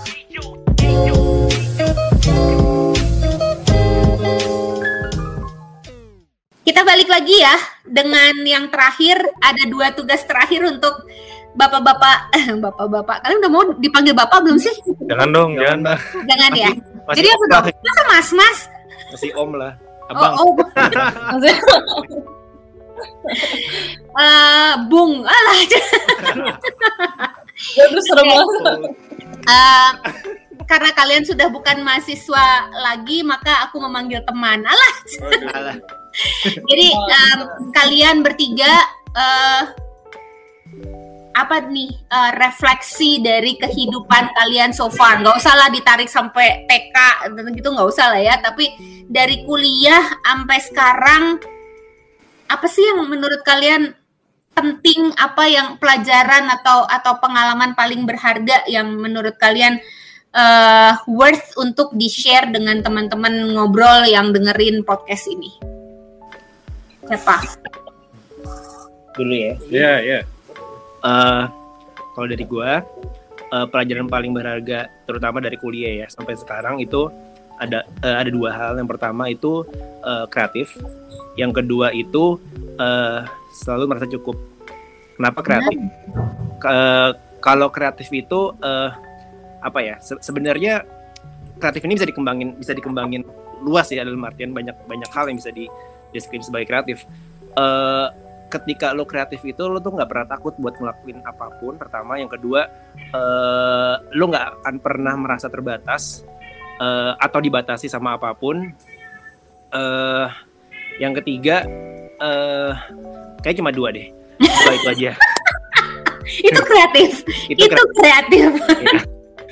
Kita balik lagi ya dengan yang terakhir. Ada dua tugas terakhir untuk bapak-bapak. Bapak-bapak, kalian udah mau dipanggil bapak belum sih? Jangan dong, jangan. Jangan ya. Masih Jadi apa dong? Masa mas-mas? Masih om lah. Oh, Abang. oh. Eh, Bung, alah. Waduh, serem banget. Eh, karena kalian sudah bukan mahasiswa lagi, maka aku memanggil teman. Alah. Alah. Jadi em, kalian bertiga eh, apa nih eh, refleksi dari kehidupan kalian so far? Nggak usah lah ditarik sampai T K gitu, nggak usah lah ya. Tapi dari kuliah sampai sekarang, apa sih yang menurut kalian penting? Apa yang pelajaran atau atau pengalaman paling berharga yang menurut kalian eh, worth untuk di-share dengan teman-teman ngobrol yang dengerin podcast ini? Siapa? Dulu ya. Iya, iya. Eh, kalau dari gua eh, pelajaran paling berharga terutama dari kuliah ya sampai sekarang itu ada eh, ada dua hal. Yang pertama itu eh, kreatif. Yang kedua itu eh, selalu merasa cukup. Kenapa kreatif? Ke- kalau kreatif itu eh, apa ya? Se- sebenarnya kreatif ini bisa dikembangin bisa dikembangin luas ya, dalam artian banyak banyak hal yang bisa di deskripsi sebagai kreatif. Eh, ketika lo kreatif itu lo tuh nggak pernah takut buat ngelakuin apapun. Pertama, yang kedua eh, lo nggak akan pernah merasa terbatas eh, atau dibatasi sama apapun. Eh, yang ketiga eh, kayak cuma dua deh. Dua itu aja. Itu kreatif. Itu Itu kreatif. Ya.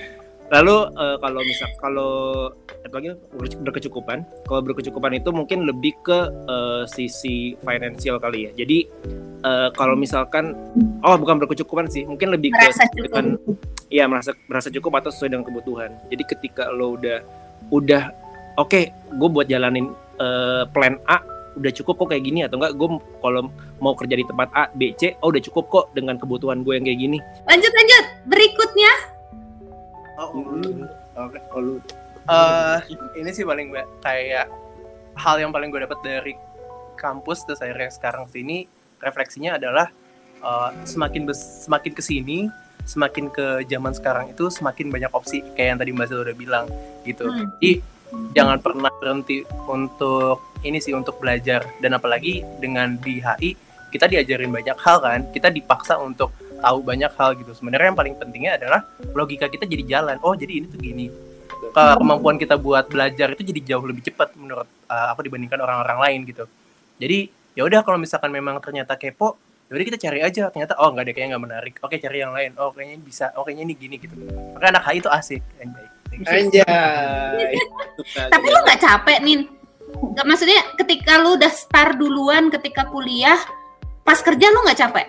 Lalu uh, kalau misal kalau lagi berkecukupan, kalau berkecukupan itu mungkin lebih ke uh, sisi finansial kali ya. Jadi uh, kalau misalkan, oh bukan berkecukupan sih, mungkin lebih merasa ke dengan, ya merasa merasa cukup atau sesuai dengan kebutuhan. Jadi ketika lo udah udah oke, okay, gue buat jalanin uh, plan A udah cukup kok kayak gini, atau enggak gue kalau mau kerja di tempat A, B, C, oh udah cukup kok dengan kebutuhan gue yang kayak gini. Lanjut lanjut berikutnya. Oh, oke, okay. Oh, lu. Uh, ini sih paling gue kayak hal yang paling gue dapat dari kampus terus akhirnya sekarang sini refleksinya adalah uh, semakin bes- semakin kesini semakin ke zaman sekarang itu semakin banyak opsi kayak yang tadi Mbak Zul udah bilang gitu. Hmm. Jadi jangan pernah berhenti untuk ini sih untuk belajar, dan apalagi dengan di H I kita diajarin banyak hal kan, kita dipaksa untuk tahu banyak hal gitu. Sebenarnya yang paling pentingnya adalah logika kita jadi jalan. Oh jadi ini tuh gini. Kemampuan kita buat belajar itu jadi jauh lebih cepat menurut uh, aku dibandingkan orang-orang lain gitu. Jadi ya udah kalau misalkan memang ternyata kepo, ya udah kita cari aja. Ternyata oh nggak ada, kayaknya nggak menarik. Oke cari yang lain. Oh kayaknya bisa. Oh kayaknya ini gini gitu. Makanya anak H I itu asik. Anjay. Anjay. Tapi lu nggak capek nih? Gak, maksudnya ketika lu udah start duluan ketika kuliah, pas kerja lu nggak capek?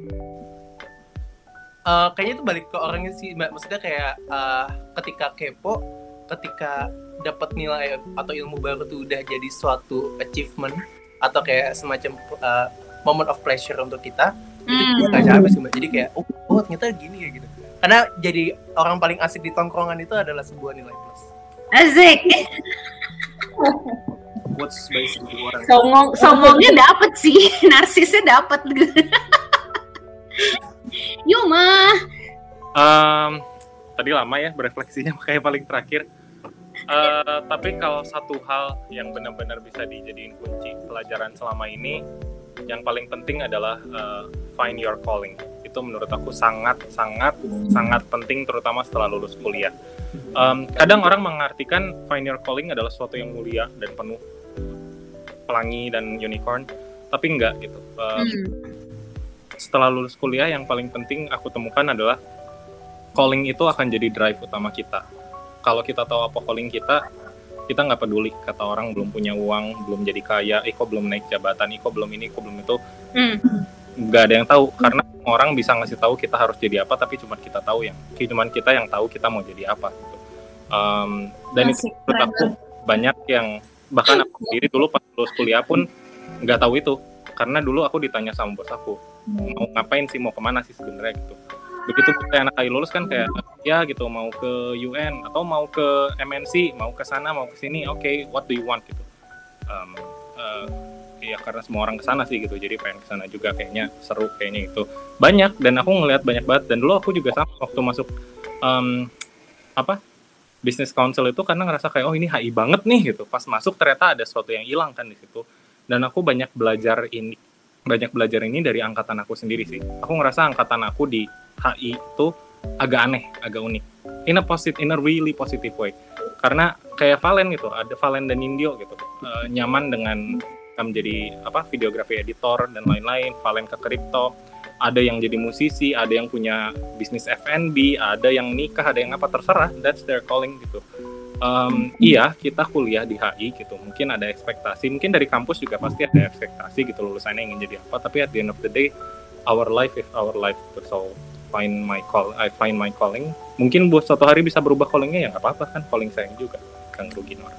Uh, kayaknya itu balik ke orangnya sih Mbak. Maksudnya kayak uh, ketika kepo, ketika dapat nilai atau ilmu baru tuh udah jadi suatu achievement atau kayak semacam uh, moment of pleasure untuk kita, hmm. itu juga nggak capek sih Mbak. Jadi kayak oh, oh ternyata gini ya gitu. Karena jadi orang paling asik di tongkrongan itu adalah sebuah nilai plus. Asik. What's basically orang? Songong, songongnya dapet sih, narsisnya dapet gitu. Yuma. Um, tadi lama ya berefleksinya, makanya paling terakhir. Uh, tapi kalau satu hal yang benar-benar bisa dijadiin kunci pelajaran selama ini, yang paling penting adalah uh, find your calling. Itu menurut aku sangat sangat sangat penting, terutama setelah lulus kuliah. Um, kadang orang mengartikan find your calling adalah sesuatu yang mulia dan penuh pelangi dan unicorn, tapi enggak gitu. Um, hmm. Setelah lulus kuliah yang paling penting aku temukan adalah calling itu akan jadi drive utama kita. Kalau kita tahu apa calling kita, kita nggak peduli kata orang belum punya uang, belum jadi kaya, Iko belum naik jabatan, Iko belum ini, Iko belum itu. Hmm. Nggak ada yang tahu, karena orang bisa ngasih tahu kita harus jadi apa, tapi cuma kita tahu yang, cuma kita yang tahu kita mau jadi apa. Gitu. Um, dan Masih itu menurut aku banyak yang, bahkan aku sendiri dulu pas lulus kuliah pun nggak tahu itu, karena dulu aku ditanya sama bos aku, mau ngapain sih, mau kemana sih sebenarnya gitu. Begitu kita anak kali lulus kan kayak ya gitu, mau ke U N atau mau ke M N C, mau ke sana mau ke sini, oke, okay, what do you want gitu. Um, uh, ya karena semua orang ke sana sih gitu, jadi pengen ke sana juga, kayaknya seru kayaknya itu. Banyak, dan aku ngelihat banyak banget, dan dulu aku juga sama waktu masuk um, apa? Business Council itu, karena ngerasa kayak oh ini H I banget nih gitu. Pas masuk ternyata ada sesuatu yang hilang kan di situ. Dan aku banyak belajar ini banyak belajar ini dari angkatan aku sendiri sih. Aku ngerasa angkatan aku di H I itu agak aneh, agak unik. In a positive, in a really positive way. Karena kayak Valen gitu, ada Valen dan Indio gitu. Uh, nyaman dengan menjadi apa videografi editor dan lain-lain. Valen ke kripto. Ada yang jadi musisi, ada yang punya bisnis F and B, ada yang nikah, ada yang apa, terserah. That's their calling gitu. Um, iya, kita kuliah di H I gitu. Mungkin ada ekspektasi, mungkin dari kampus juga pasti ada ekspektasi gitu, lulusannya ingin jadi apa. Tapi at the end of the day, our life is our life. So find my call, I find my calling. Mungkin buat suatu hari bisa berubah callingnya, ya nggak apa-apa kan. Calling saya juga, kan rugiin orang.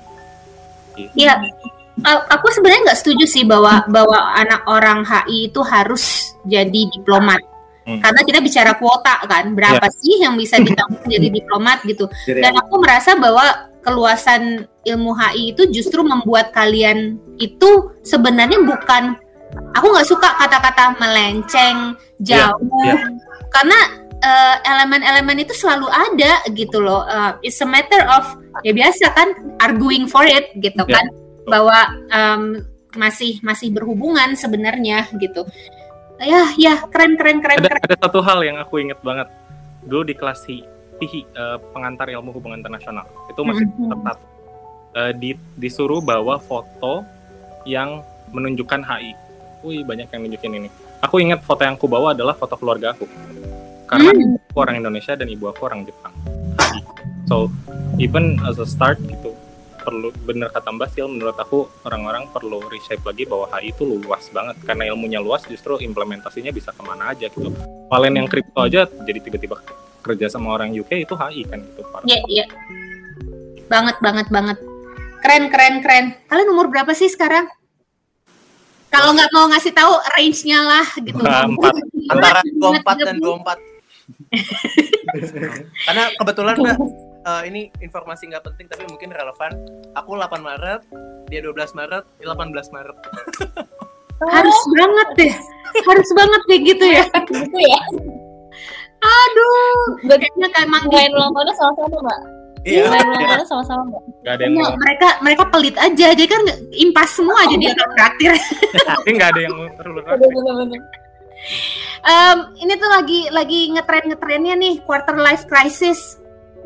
Iya. Aku sebenarnya nggak setuju sih bahwa bahwa anak orang H I itu harus jadi diplomat. Hmm. Karena kita bicara kuota kan, berapa yeah. sih yang bisa ditampung jadi diplomat gitu. Dan aku merasa bahwa keluasan ilmu H I itu justru membuat kalian itu sebenarnya bukan, aku nggak suka kata-kata melenceng, jauh, yeah. Yeah. karena uh, elemen-elemen itu selalu ada gitu loh. Uh, it's a matter of, ya biasa kan, arguing for it gitu yeah. kan. Bahwa um, masih masih berhubungan sebenarnya gitu. Ya, ya, keren keren keren. Ada, keren. ada satu hal yang aku ingat banget dulu di kelas T H I, uh, pengantar ilmu hubungan internasional. Itu masih mm-hmm. tepat. Uh, di, disuruh bawa foto yang menunjukkan H I. Wih, banyak yang nunjukin ini. Aku ingat foto yang aku bawa adalah foto keluarga aku. Karena mm. aku orang Indonesia dan ibu aku orang Jepang. H I. So So even as a start gitu, perlu, bener kata Mbak Sil, menurut aku orang-orang perlu reshape lagi bahwa H I itu luas banget, karena ilmunya luas justru implementasinya bisa kemana aja gitu. Valen yang kripto aja jadi tiba-tiba kerja sama orang U K itu H I kan gitu. Iya, yeah, iya. Yeah. Banget, banget, banget. Keren, keren, keren. Kalian umur berapa sih sekarang? Kalau nggak mau ngasih tahu range-nya lah gitu. Empat. Antara dua puluh empat dan dua puluh empat. Karena kebetulan Mbak, uh, ini informasi nggak penting tapi mungkin relevan. Aku delapan Maret, dia dua belas Maret, dia delapan belas Maret. Harus banget deh. Harus banget deh gitu ya. Gitu ya. Aduh, kayaknya kayak emang main ulang tahunnya sama-sama, Mbak. Iya. Main ulang tahunnya sama-sama, Mbak. Gak ada yang Nah, mereka mereka pelit aja, jadi kan impas semua jadi orang traktir. tapi nggak ada yang perlu. Bener-bener. Um, ini tuh lagi lagi ngetren ngetrennya nih quarter life crisis.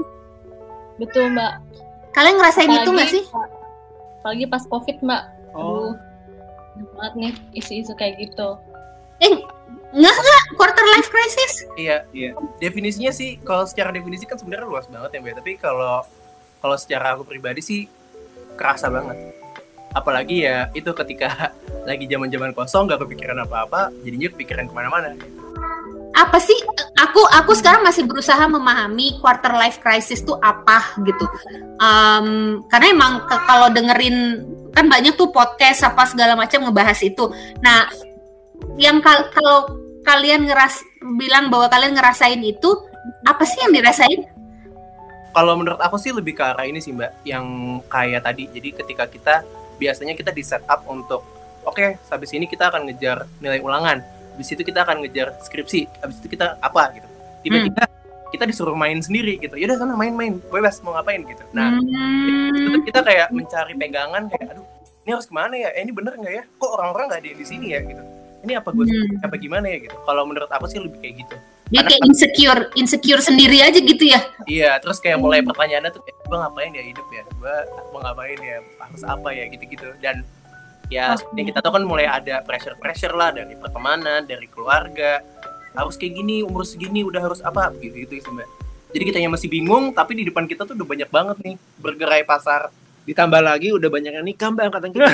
Betul, Mbak. Kalian ngerasain Apalagi, itu nggak sih? Apalagi pas COVID, Mbak. Oh. Aduh, banyak banget nih isu-isu kayak gitu. Eh, nggak nggak quarter life crisis? Iya, iya. Definisinya sih, kalau secara definisi kan sebenarnya luas banget ya, Mbak. Tapi kalau kalau secara aku pribadi sih kerasa banget. Apalagi ya itu ketika lagi zaman-zaman kosong, nggak kepikiran apa-apa, jadinya kepikiran kemana-mana. Apa sih? Aku aku sekarang masih berusaha memahami quarter life crisis tuh apa gitu. Um, karena emang ke, kalau dengerin kan banyak tuh podcast apa segala macam ngebahas itu. Nah, yang kal- kalau kalian ngeras bilang bahwa kalian ngerasain itu, apa sih yang dirasain? Kalau menurut aku sih lebih ke arah ini sih Mbak, yang kayak tadi. Jadi ketika kita biasanya kita di set up untuk oke, okay, habis ini kita akan ngejar nilai ulangan, habis itu kita akan ngejar skripsi, habis itu kita apa gitu. Tiba-tiba hmm. kita disuruh main sendiri gitu. Yaudah sana main-main, bebas mau ngapain gitu. Nah, hmm. itu kita kayak mencari pegangan kayak aduh, ini harus kemana ya? Eh, ini bener nggak ya? Kok orang-orang nggak ada yang di sini ya gitu. Ini apa gue hmm. apa gimana ya gitu. Kalau menurut aku sih lebih kayak gitu. Dia kayak insecure, insecure sendiri aja gitu ya? Iya, terus kayak mulai pertanyaannya tuh, gue ngapain ya hidup ya? Gue mau ngapain ya? Harus apa ya? Gitu-gitu. Dan ya, oh. kita tahu kan mulai ada pressure-pressure lah dari pertemanan, dari keluarga. Harus kayak gini, umur segini udah harus apa? Gitu-gitu sih Mbak. Jadi kitanya masih bingung, tapi di depan kita tuh udah banyak banget nih bergerai pasar. Ditambah lagi udah banyak yang nikah Mbak angkatan kita.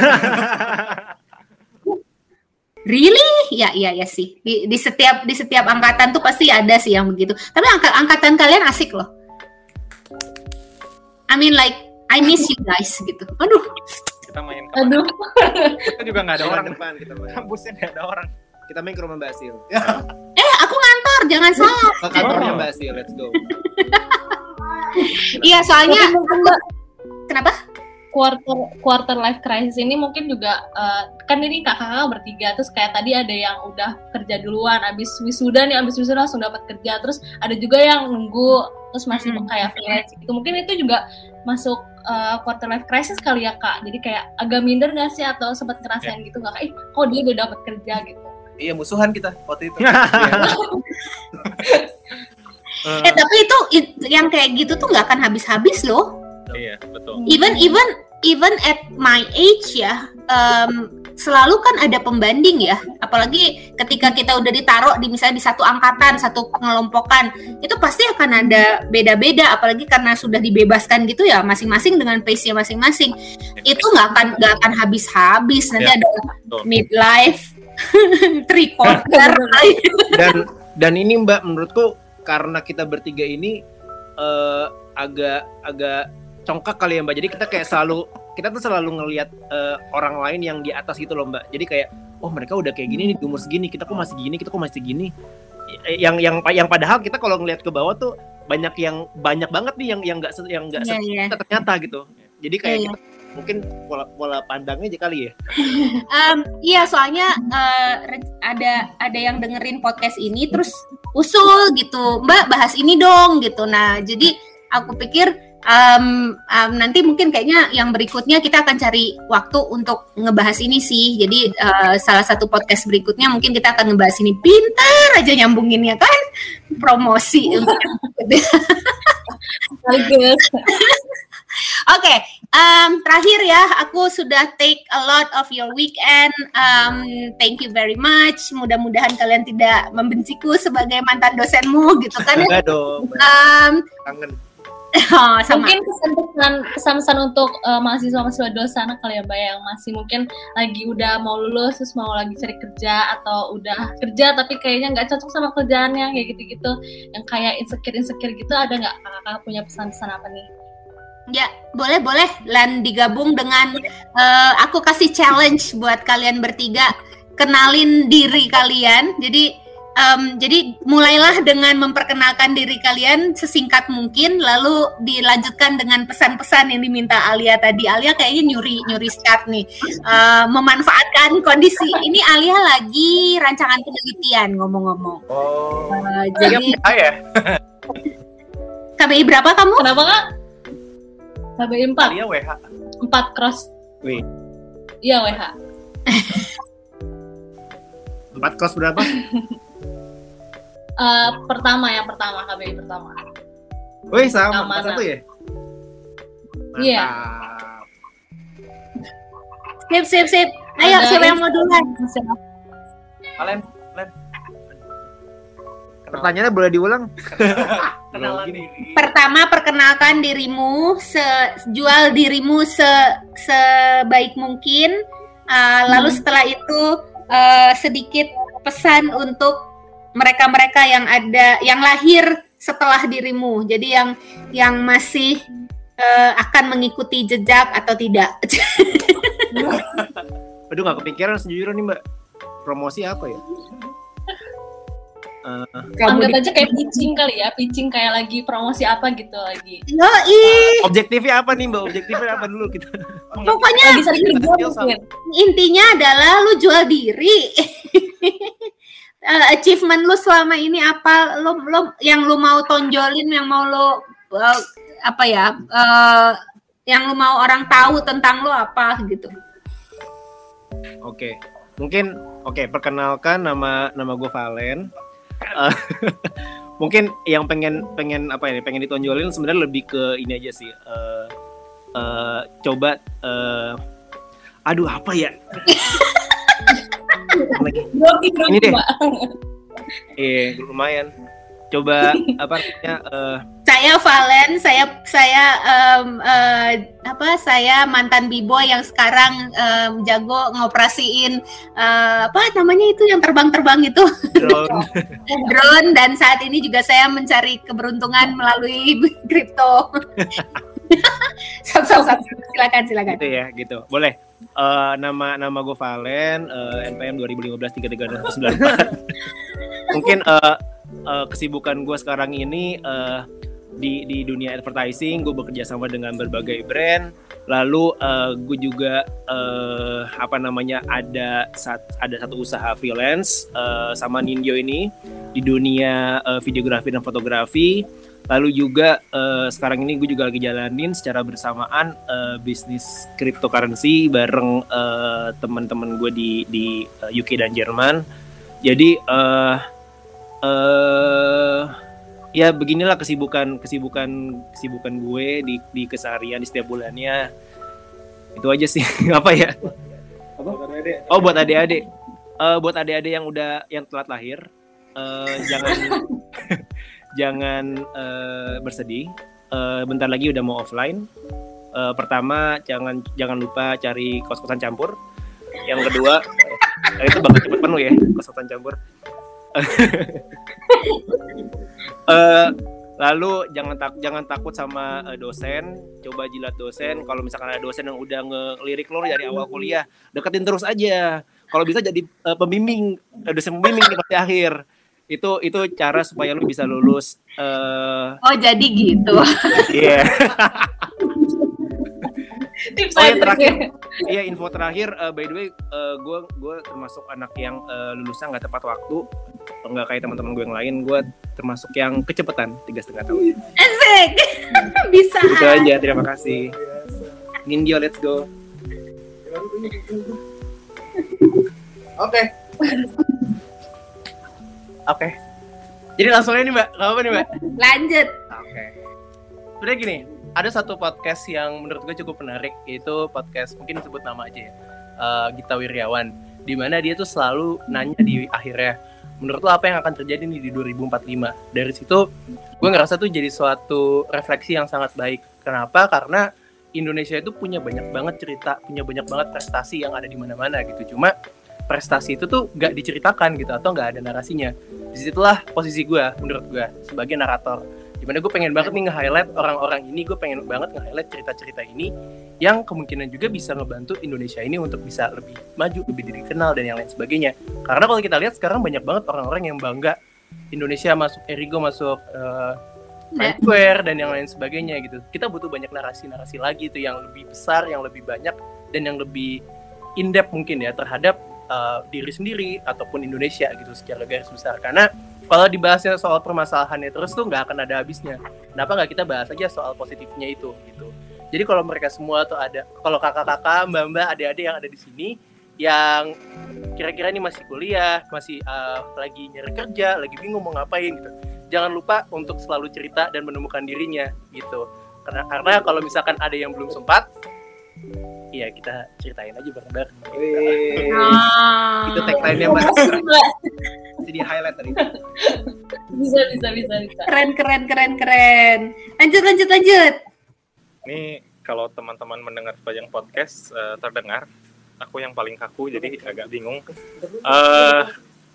Really? Ya, iya, ya sih. Di, di setiap di setiap angkatan tuh pasti ada sih yang begitu. Tapi angka, angkatan kalian asik loh. I mean like, I miss you guys gitu. Aduh. Kita main ke Aduh. Kita juga nggak ada orang depan kita main. Kampusnya nggak ada orang. Kita main ke rumah Mbak Sil. Eh, aku ngantor, jangan salah. Ke kantornya Mbak Sil, let's go. Iya, soalnya Mbak, kenapa? quarter quarter life crisis ini mungkin juga uh, kan ini kakak-kakak bertiga, terus kayak tadi ada yang udah kerja duluan abis wisuda nih, abis wisuda langsung dapat kerja, terus ada juga yang nunggu terus masih hmm. kayak freelance gitu. Mungkin itu juga masuk uh, quarter life crisis kali ya Kak, jadi kayak agak minder nggak sih atau sempat ngerasain yeah. gitu nggak, eh kok dia udah dapat kerja gitu. Iya, musuhan kita waktu itu. eh tapi itu it, yang kayak gitu tuh nggak akan habis-habis loh. Iya, betul. Even even even at my age ya, um, selalu kan ada pembanding ya. Apalagi ketika kita udah ditaruh di misalnya di satu angkatan, satu pengelompokan, itu pasti akan ada beda-beda. Apalagi karena sudah dibebaskan gitu ya, masing-masing dengan pace-nya masing-masing. Itu nggak akan nggak akan habis-habis. Nanti ya, ada betul. Midlife, three quarter. dan dan ini Mbak, menurutku karena kita bertiga ini uh, agak agak congkak kali ya Mbak, jadi kita kayak selalu kita tuh selalu ngelihat uh, orang lain yang di atas gitu loh Mbak, jadi kayak oh mereka udah kayak gini nih di umur segini, kita kok masih gini, kita kok masih gini, yang yang yang padahal kita kalau ngelihat ke bawah tuh banyak yang banyak banget nih yang yang nggak yang nggak yeah, yeah. ternyata gitu, jadi kayak yeah, kita, yeah. mungkin pola pola pandangnya aja kali ya. um, iya soalnya uh, ada ada yang dengerin podcast ini terus usul gitu, Mbak bahas ini dong gitu, nah jadi aku pikir Um, um, nanti mungkin kayaknya yang berikutnya kita akan cari waktu untuk ngebahas ini sih. Jadi uh, salah satu podcast berikutnya mungkin kita akan ngebahas ini. Pintar aja nyambunginnya kan, promosi. Oke, okay, um, terakhir ya, aku sudah take a lot of your weekend. Um, thank you very much. Mudah-mudahan kalian tidak membenciku sebagai mantan dosenmu gitu kan? Enggak dong. Um, Kangen. Oh, sama. Mungkin pesan-pesan pesan-pesan untuk uh, mahasiswa-mahasiswa di luar sana kali ya Mbak yang masih mungkin lagi udah mau lulus terus mau lagi cari kerja atau udah kerja tapi kayaknya nggak cocok sama kerjaannya kayak gitu-gitu, yang kayak insecure-insecure gitu, ada nggak kakak punya pesan-pesan apa nih? Ya, boleh boleh Lan digabung dengan uh, aku kasih challenge buat kalian bertiga, kenalin diri kalian. Jadi Um, jadi mulailah dengan memperkenalkan diri kalian sesingkat mungkin, lalu dilanjutkan dengan pesan-pesan yang diminta Alia tadi. Alia kayaknya nyuri nyuri start nih, uh, memanfaatkan kondisi ini. Alia lagi rancangan penelitian ngomong-ngomong. Oh. Uh, jadi ya. K B I berapa kamu? Kenapa Kak? K B I empat. Alia W H. empat cross. Wih. Iya W H. Empat kelas berapa? Uh, pertama yang pertama K B I pertama. Wih, sama Keamanan. satu ya? Iya. Sip sip sip. Ayo Ada siapa ini- yang mau duluan? Kalian, kalian. Pertanyaannya boleh diulang? Kenalan diri. Pertama, perkenalkan dirimu, se- jual dirimu se- sebaik mungkin. Uh, lalu setelah itu uh, sedikit pesan untuk mereka-mereka yang ada, yang lahir setelah dirimu. Jadi yang yang masih uh, akan mengikuti jejak atau tidak. Aduh, nggak kepikiran sejujurnya nih Mbak. Promosi apa ya? Uh, Anggap aja kayak pitching kali ya, pitching kayak lagi promosi apa gitu lagi. Yoi, objektifnya apa nih Mbak? Objektifnya apa dulu kita? pokoknya Lagi sering kerja mungkin. intinya adalah lu jual diri. Uh, achievement lu selama ini apa, lu, lu yang lu mau tonjolin, yang mau lu uh, apa ya, uh, yang lu mau orang tahu tentang lu apa gitu. Oke, mungkin oke perkenalkan nama nama gue Valen. Uh, mungkin yang pengen pengen apa ya, pengen ditonjolin sebenarnya lebih ke ini aja sih. Uh, uh, coba, uh, aduh apa ya? Grogi, grogi, Ini deh. Mbak. Eh, lumayan. Coba apa namanya? Uh, Saya Valen, saya saya um, uh, apa? Saya mantan b-boy yang sekarang um, jago ngoperasiin uh, apa namanya itu yang terbang-terbang itu, drone. drone, dan saat ini juga saya mencari keberuntungan melalui kripto. Sok, sok, sok. Silakan, silakan. Gitu ya, gitu. Boleh. Uh, nama nama gue Valen, uh, N P M dua ribu lima belas tiga tiga nol sembilan empat. Mungkin uh, uh, kesibukan gue sekarang ini uh, di di dunia advertising, gue bekerja sama dengan berbagai brand. Lalu uh, gue juga uh, apa namanya ada sat, ada satu usaha freelance uh, sama Nindyo ini di dunia uh, videografi dan fotografi. Lalu juga uh, sekarang ini gue juga lagi jalanin secara bersamaan uh, bisnis cryptocurrency bareng uh, teman-teman gue di di uh, U K dan Jerman. Jadi uh, uh, ya beginilah kesibukan kesibukan kesibukan gue di di keseharian di setiap bulannya. Itu aja sih. Apa ya? Apa? Oh, buat adik-adik. Uh, buat adik-adik yang udah yang telat lahir, uh, jangan jangan uh, bersedih. Uh, bentar lagi udah mau offline. Uh, pertama, jangan jangan lupa cari kos-kosan campur. Yang kedua, uh, itu bakal cepet penuh ya kos-kosan campur. uh, lalu jangan tak jangan takut sama uh, dosen. Coba jilat dosen. Kalau misalkan ada dosen yang udah ngelirik lo dari awal kuliah, deketin terus aja. Kalau bisa jadi uh, pembimbing, uh, dosen pembimbing di pasti akhir. Itu itu cara supaya lu bisa lulus. Uh... Oh, jadi gitu. Iya. Yeah. Tips Oh, yang aja terakhir, sih. iya info terakhir. Uh, by the way, uh, gue gue termasuk anak yang uh, lulusnya nggak tepat waktu, nggak kayak teman-teman gue yang lain. Gue termasuk yang kecepatan tiga setengah tahun. Asik. Bisa. Itu aja. Terima kasih. Nindyo, let's go. Oke. Oke. Jadi langsung aja nih Mbak, nggak apa nih Mbak? Lanjut. Oke. Sebenarnya gini, ada satu podcast yang menurut gue cukup menarik, yaitu podcast mungkin sebut nama aja ya, uh, Gita Wirjawan, di mana dia tuh selalu nanya di akhirnya, menurut lo apa yang akan terjadi nih di dua ribu empat puluh lima? Dari situ gue ngerasa tuh jadi suatu refleksi yang sangat baik. Kenapa? Karena Indonesia itu punya banyak banget cerita, punya banyak banget prestasi yang ada di mana-mana gitu. Cuma prestasi itu tuh gak diceritakan gitu, atau gak ada narasinya. Disitulah posisi gue, menurut gue, sebagai narator. Dimana gue pengen banget nih nge-highlight orang-orang ini, gue pengen banget nge-highlight cerita-cerita ini yang kemungkinan juga bisa ngebantu Indonesia ini untuk bisa lebih maju, lebih dikenal, dan yang lain sebagainya. Karena kalau kita lihat sekarang banyak banget orang-orang yang bangga Indonesia masuk Erigo, masuk uh, Foursquare, dan yang lain sebagainya gitu. Kita butuh banyak narasi-narasi lagi tuh yang lebih besar, yang lebih banyak, dan yang lebih in-depth mungkin ya terhadap uh, diri sendiri ataupun Indonesia gitu secara garis besar. Karena kalau dibahasnya soal permasalahannya terus tuh nggak akan ada habisnya. Kenapa nggak kita bahas aja soal positifnya itu gitu. Jadi kalau mereka semua tuh ada, kalau kakak-kakak, mbak-mbak, adik-adik yang ada di sini yang kira-kira ini masih kuliah, masih uh, lagi nyari kerja, lagi bingung mau ngapain gitu, jangan lupa untuk selalu cerita dan menemukan dirinya gitu. Karena karena kalau misalkan ada yang belum sempat, iya kita ceritain aja bareng-bareng. Ah. Itu tagline-nya Mas. Jadi highlight tadi. Bisa, bisa, bisa, bisa. Keren, keren, keren, keren. Lanjut, lanjut, lanjut. Ini kalau teman-teman mendengar sepanjang podcast uh, terdengar, aku yang paling kaku jadi agak bingung. Uh,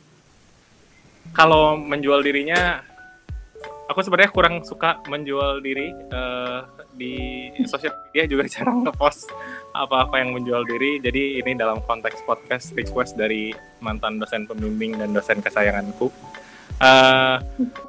kalau menjual dirinya, aku sebenarnya kurang suka menjual diri uh, di sosial media, juga jarang ngepost apa-apa yang menjual diri. Jadi ini dalam konteks podcast request dari mantan dosen pembimbing dan dosen kesayanganku. Uh,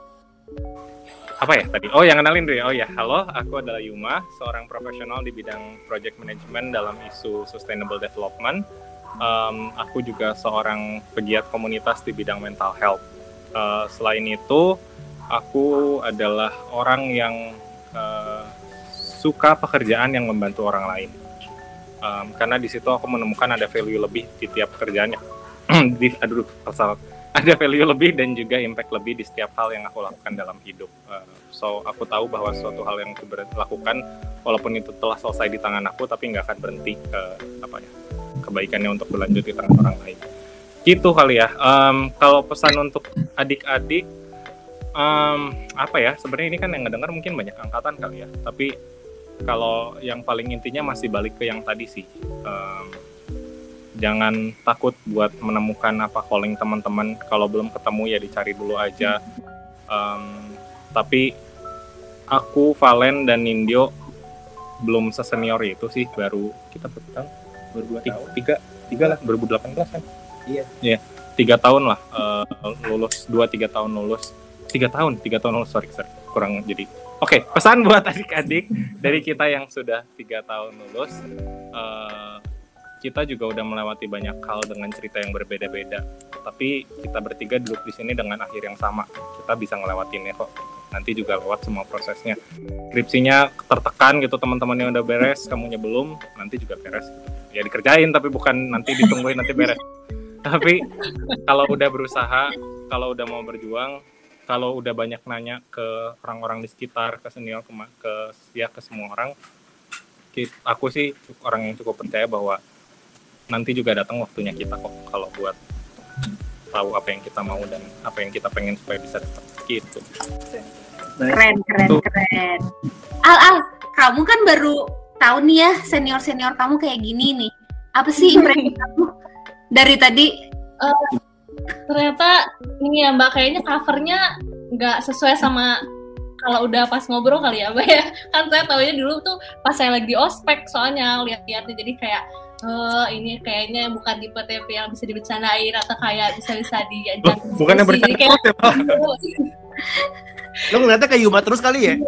apa ya tadi? Oh, yang kenalin dulu ya. Oh ya, halo, aku adalah Yuma, seorang profesional di bidang project management dalam isu sustainable development. Um, aku juga seorang pegiat komunitas di bidang mental health. Uh, selain itu, aku adalah orang yang uh, suka pekerjaan yang membantu orang lain. Um, karena di situ aku menemukan ada value lebih di tiap pekerjaannya. di, aduh, asal ada value lebih dan juga impact lebih di setiap hal yang aku lakukan dalam hidup. Uh, so, aku tahu bahwa suatu hal yang aku lakukan, walaupun itu telah selesai di tangan aku, tapi nggak akan berhenti ke apa ya, kebaikannya untuk berlanjut di tangan orang lain. Gitu kali ya. Um, kalau pesan untuk adik-adik, um, apa ya? Sebenarnya ini kan yang ngedengar mungkin banyak angkatan kali ya. Tapi kalau yang paling intinya masih balik ke yang tadi sih. Um, Jangan takut buat menemukan apa calling teman-teman. Kalau belum ketemu ya dicari dulu aja. Um, tapi aku, Valen, dan Nindyo belum sesenior itu sih. Baru kita berapa tahun? Baru dua tahun. Tiga, tiga lah. dua ribu delapan belas kan? Iya. Iya. Tiga tahun lah uh, lulus. Dua tiga tahun lulus. Tiga tahun. Tiga tahun lulus. Sorry, sorry. Kurang jadi. Oke, okay, pesan buat adik-adik dari kita yang sudah tiga tahun lulus. Uh, kita juga udah melewati banyak hal dengan cerita yang berbeda-beda. Tapi kita bertiga duduk di sini dengan akhir yang sama. Kita bisa ngelewatinnya kok. Nanti juga lewat semua prosesnya. Skripsinya tertekan gitu, teman-teman yang udah beres, kamunya belum, nanti juga beres. Gitu. Ya dikerjain, tapi bukan nanti ditungguin nanti beres. Tapi kalau udah berusaha, kalau udah mau berjuang, kalau udah banyak nanya ke orang-orang di sekitar, ke senior, ke, ke ya ke semua orang, aku sih orang yang cukup percaya bahwa nanti juga datang waktunya kita kok kalau buat tahu apa yang kita mau dan apa yang kita pengen supaya bisa dapat gitu. Keren, keren, keren. Al, Al, kamu kan baru tahu nih ya senior-senior kamu kayak gini nih. Apa sih impresi kamu dari tadi? Uh, ternyata ini ya Mbak, kayaknya covernya nggak sesuai sama kalau udah pas ngobrol kali ya Mbak ya. Kan saya taunya dulu tuh pas saya lagi di ospek soalnya lihat-lihatnya, jadi kayak oh ini kayaknya bukan tipe T V yang bisa dibicarain atau kayak bisa-bisa diajak. Bukannya bercanda kayak... ya Pak? Lo ngeliatnya kayak Yuma terus kali ya?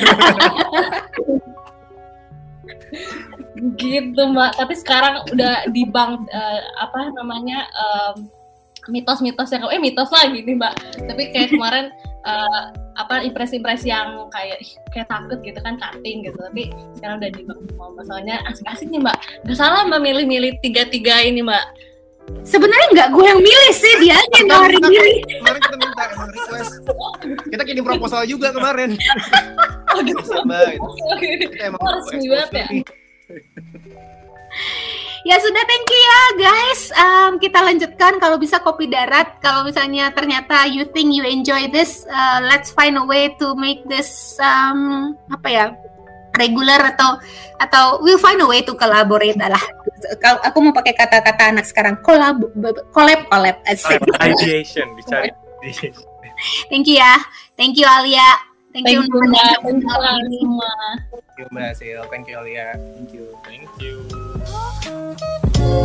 Gitu Mbak, tapi sekarang udah dibang uh, apa namanya um, mitos-mitos yang eh mitos lagi nih Mbak. Tapi kayak kemarin uh, apa impresi-impresi yang kayak kayak takut gitu kan, cutting gitu, tapi sekarang udah dibang. Masalahnya asik-asik nih Mbak. Gak salah Mbak milih-milih tiga-tiga ini Mbak. Sebenarnya nggak gue yang milih sih, dia aja yang nawarin diri. Kemarin kita minta emang request. Kita kirim proposal juga kemarin. Oh gitu. Mbak, gitu. Kita emang resmi banget ya. Ya sudah, thank you ya guys. Um, kita lanjutkan kalau bisa kopi darat. Kalau misalnya ternyata you think you enjoy this, uh, let's find a way to make this um, apa ya, regular atau atau we'll find a way to collaborate lah. Kalau aku mau pakai kata-kata anak sekarang, collab, collab, collab. Asik. Ideation, bicara ideation. Thank you ya, thank you Alia, thank, Thank you you, Mbak. Thank you semua. semua. Thank you Mbak Sil, thank you Alia. Thank you. Thank you.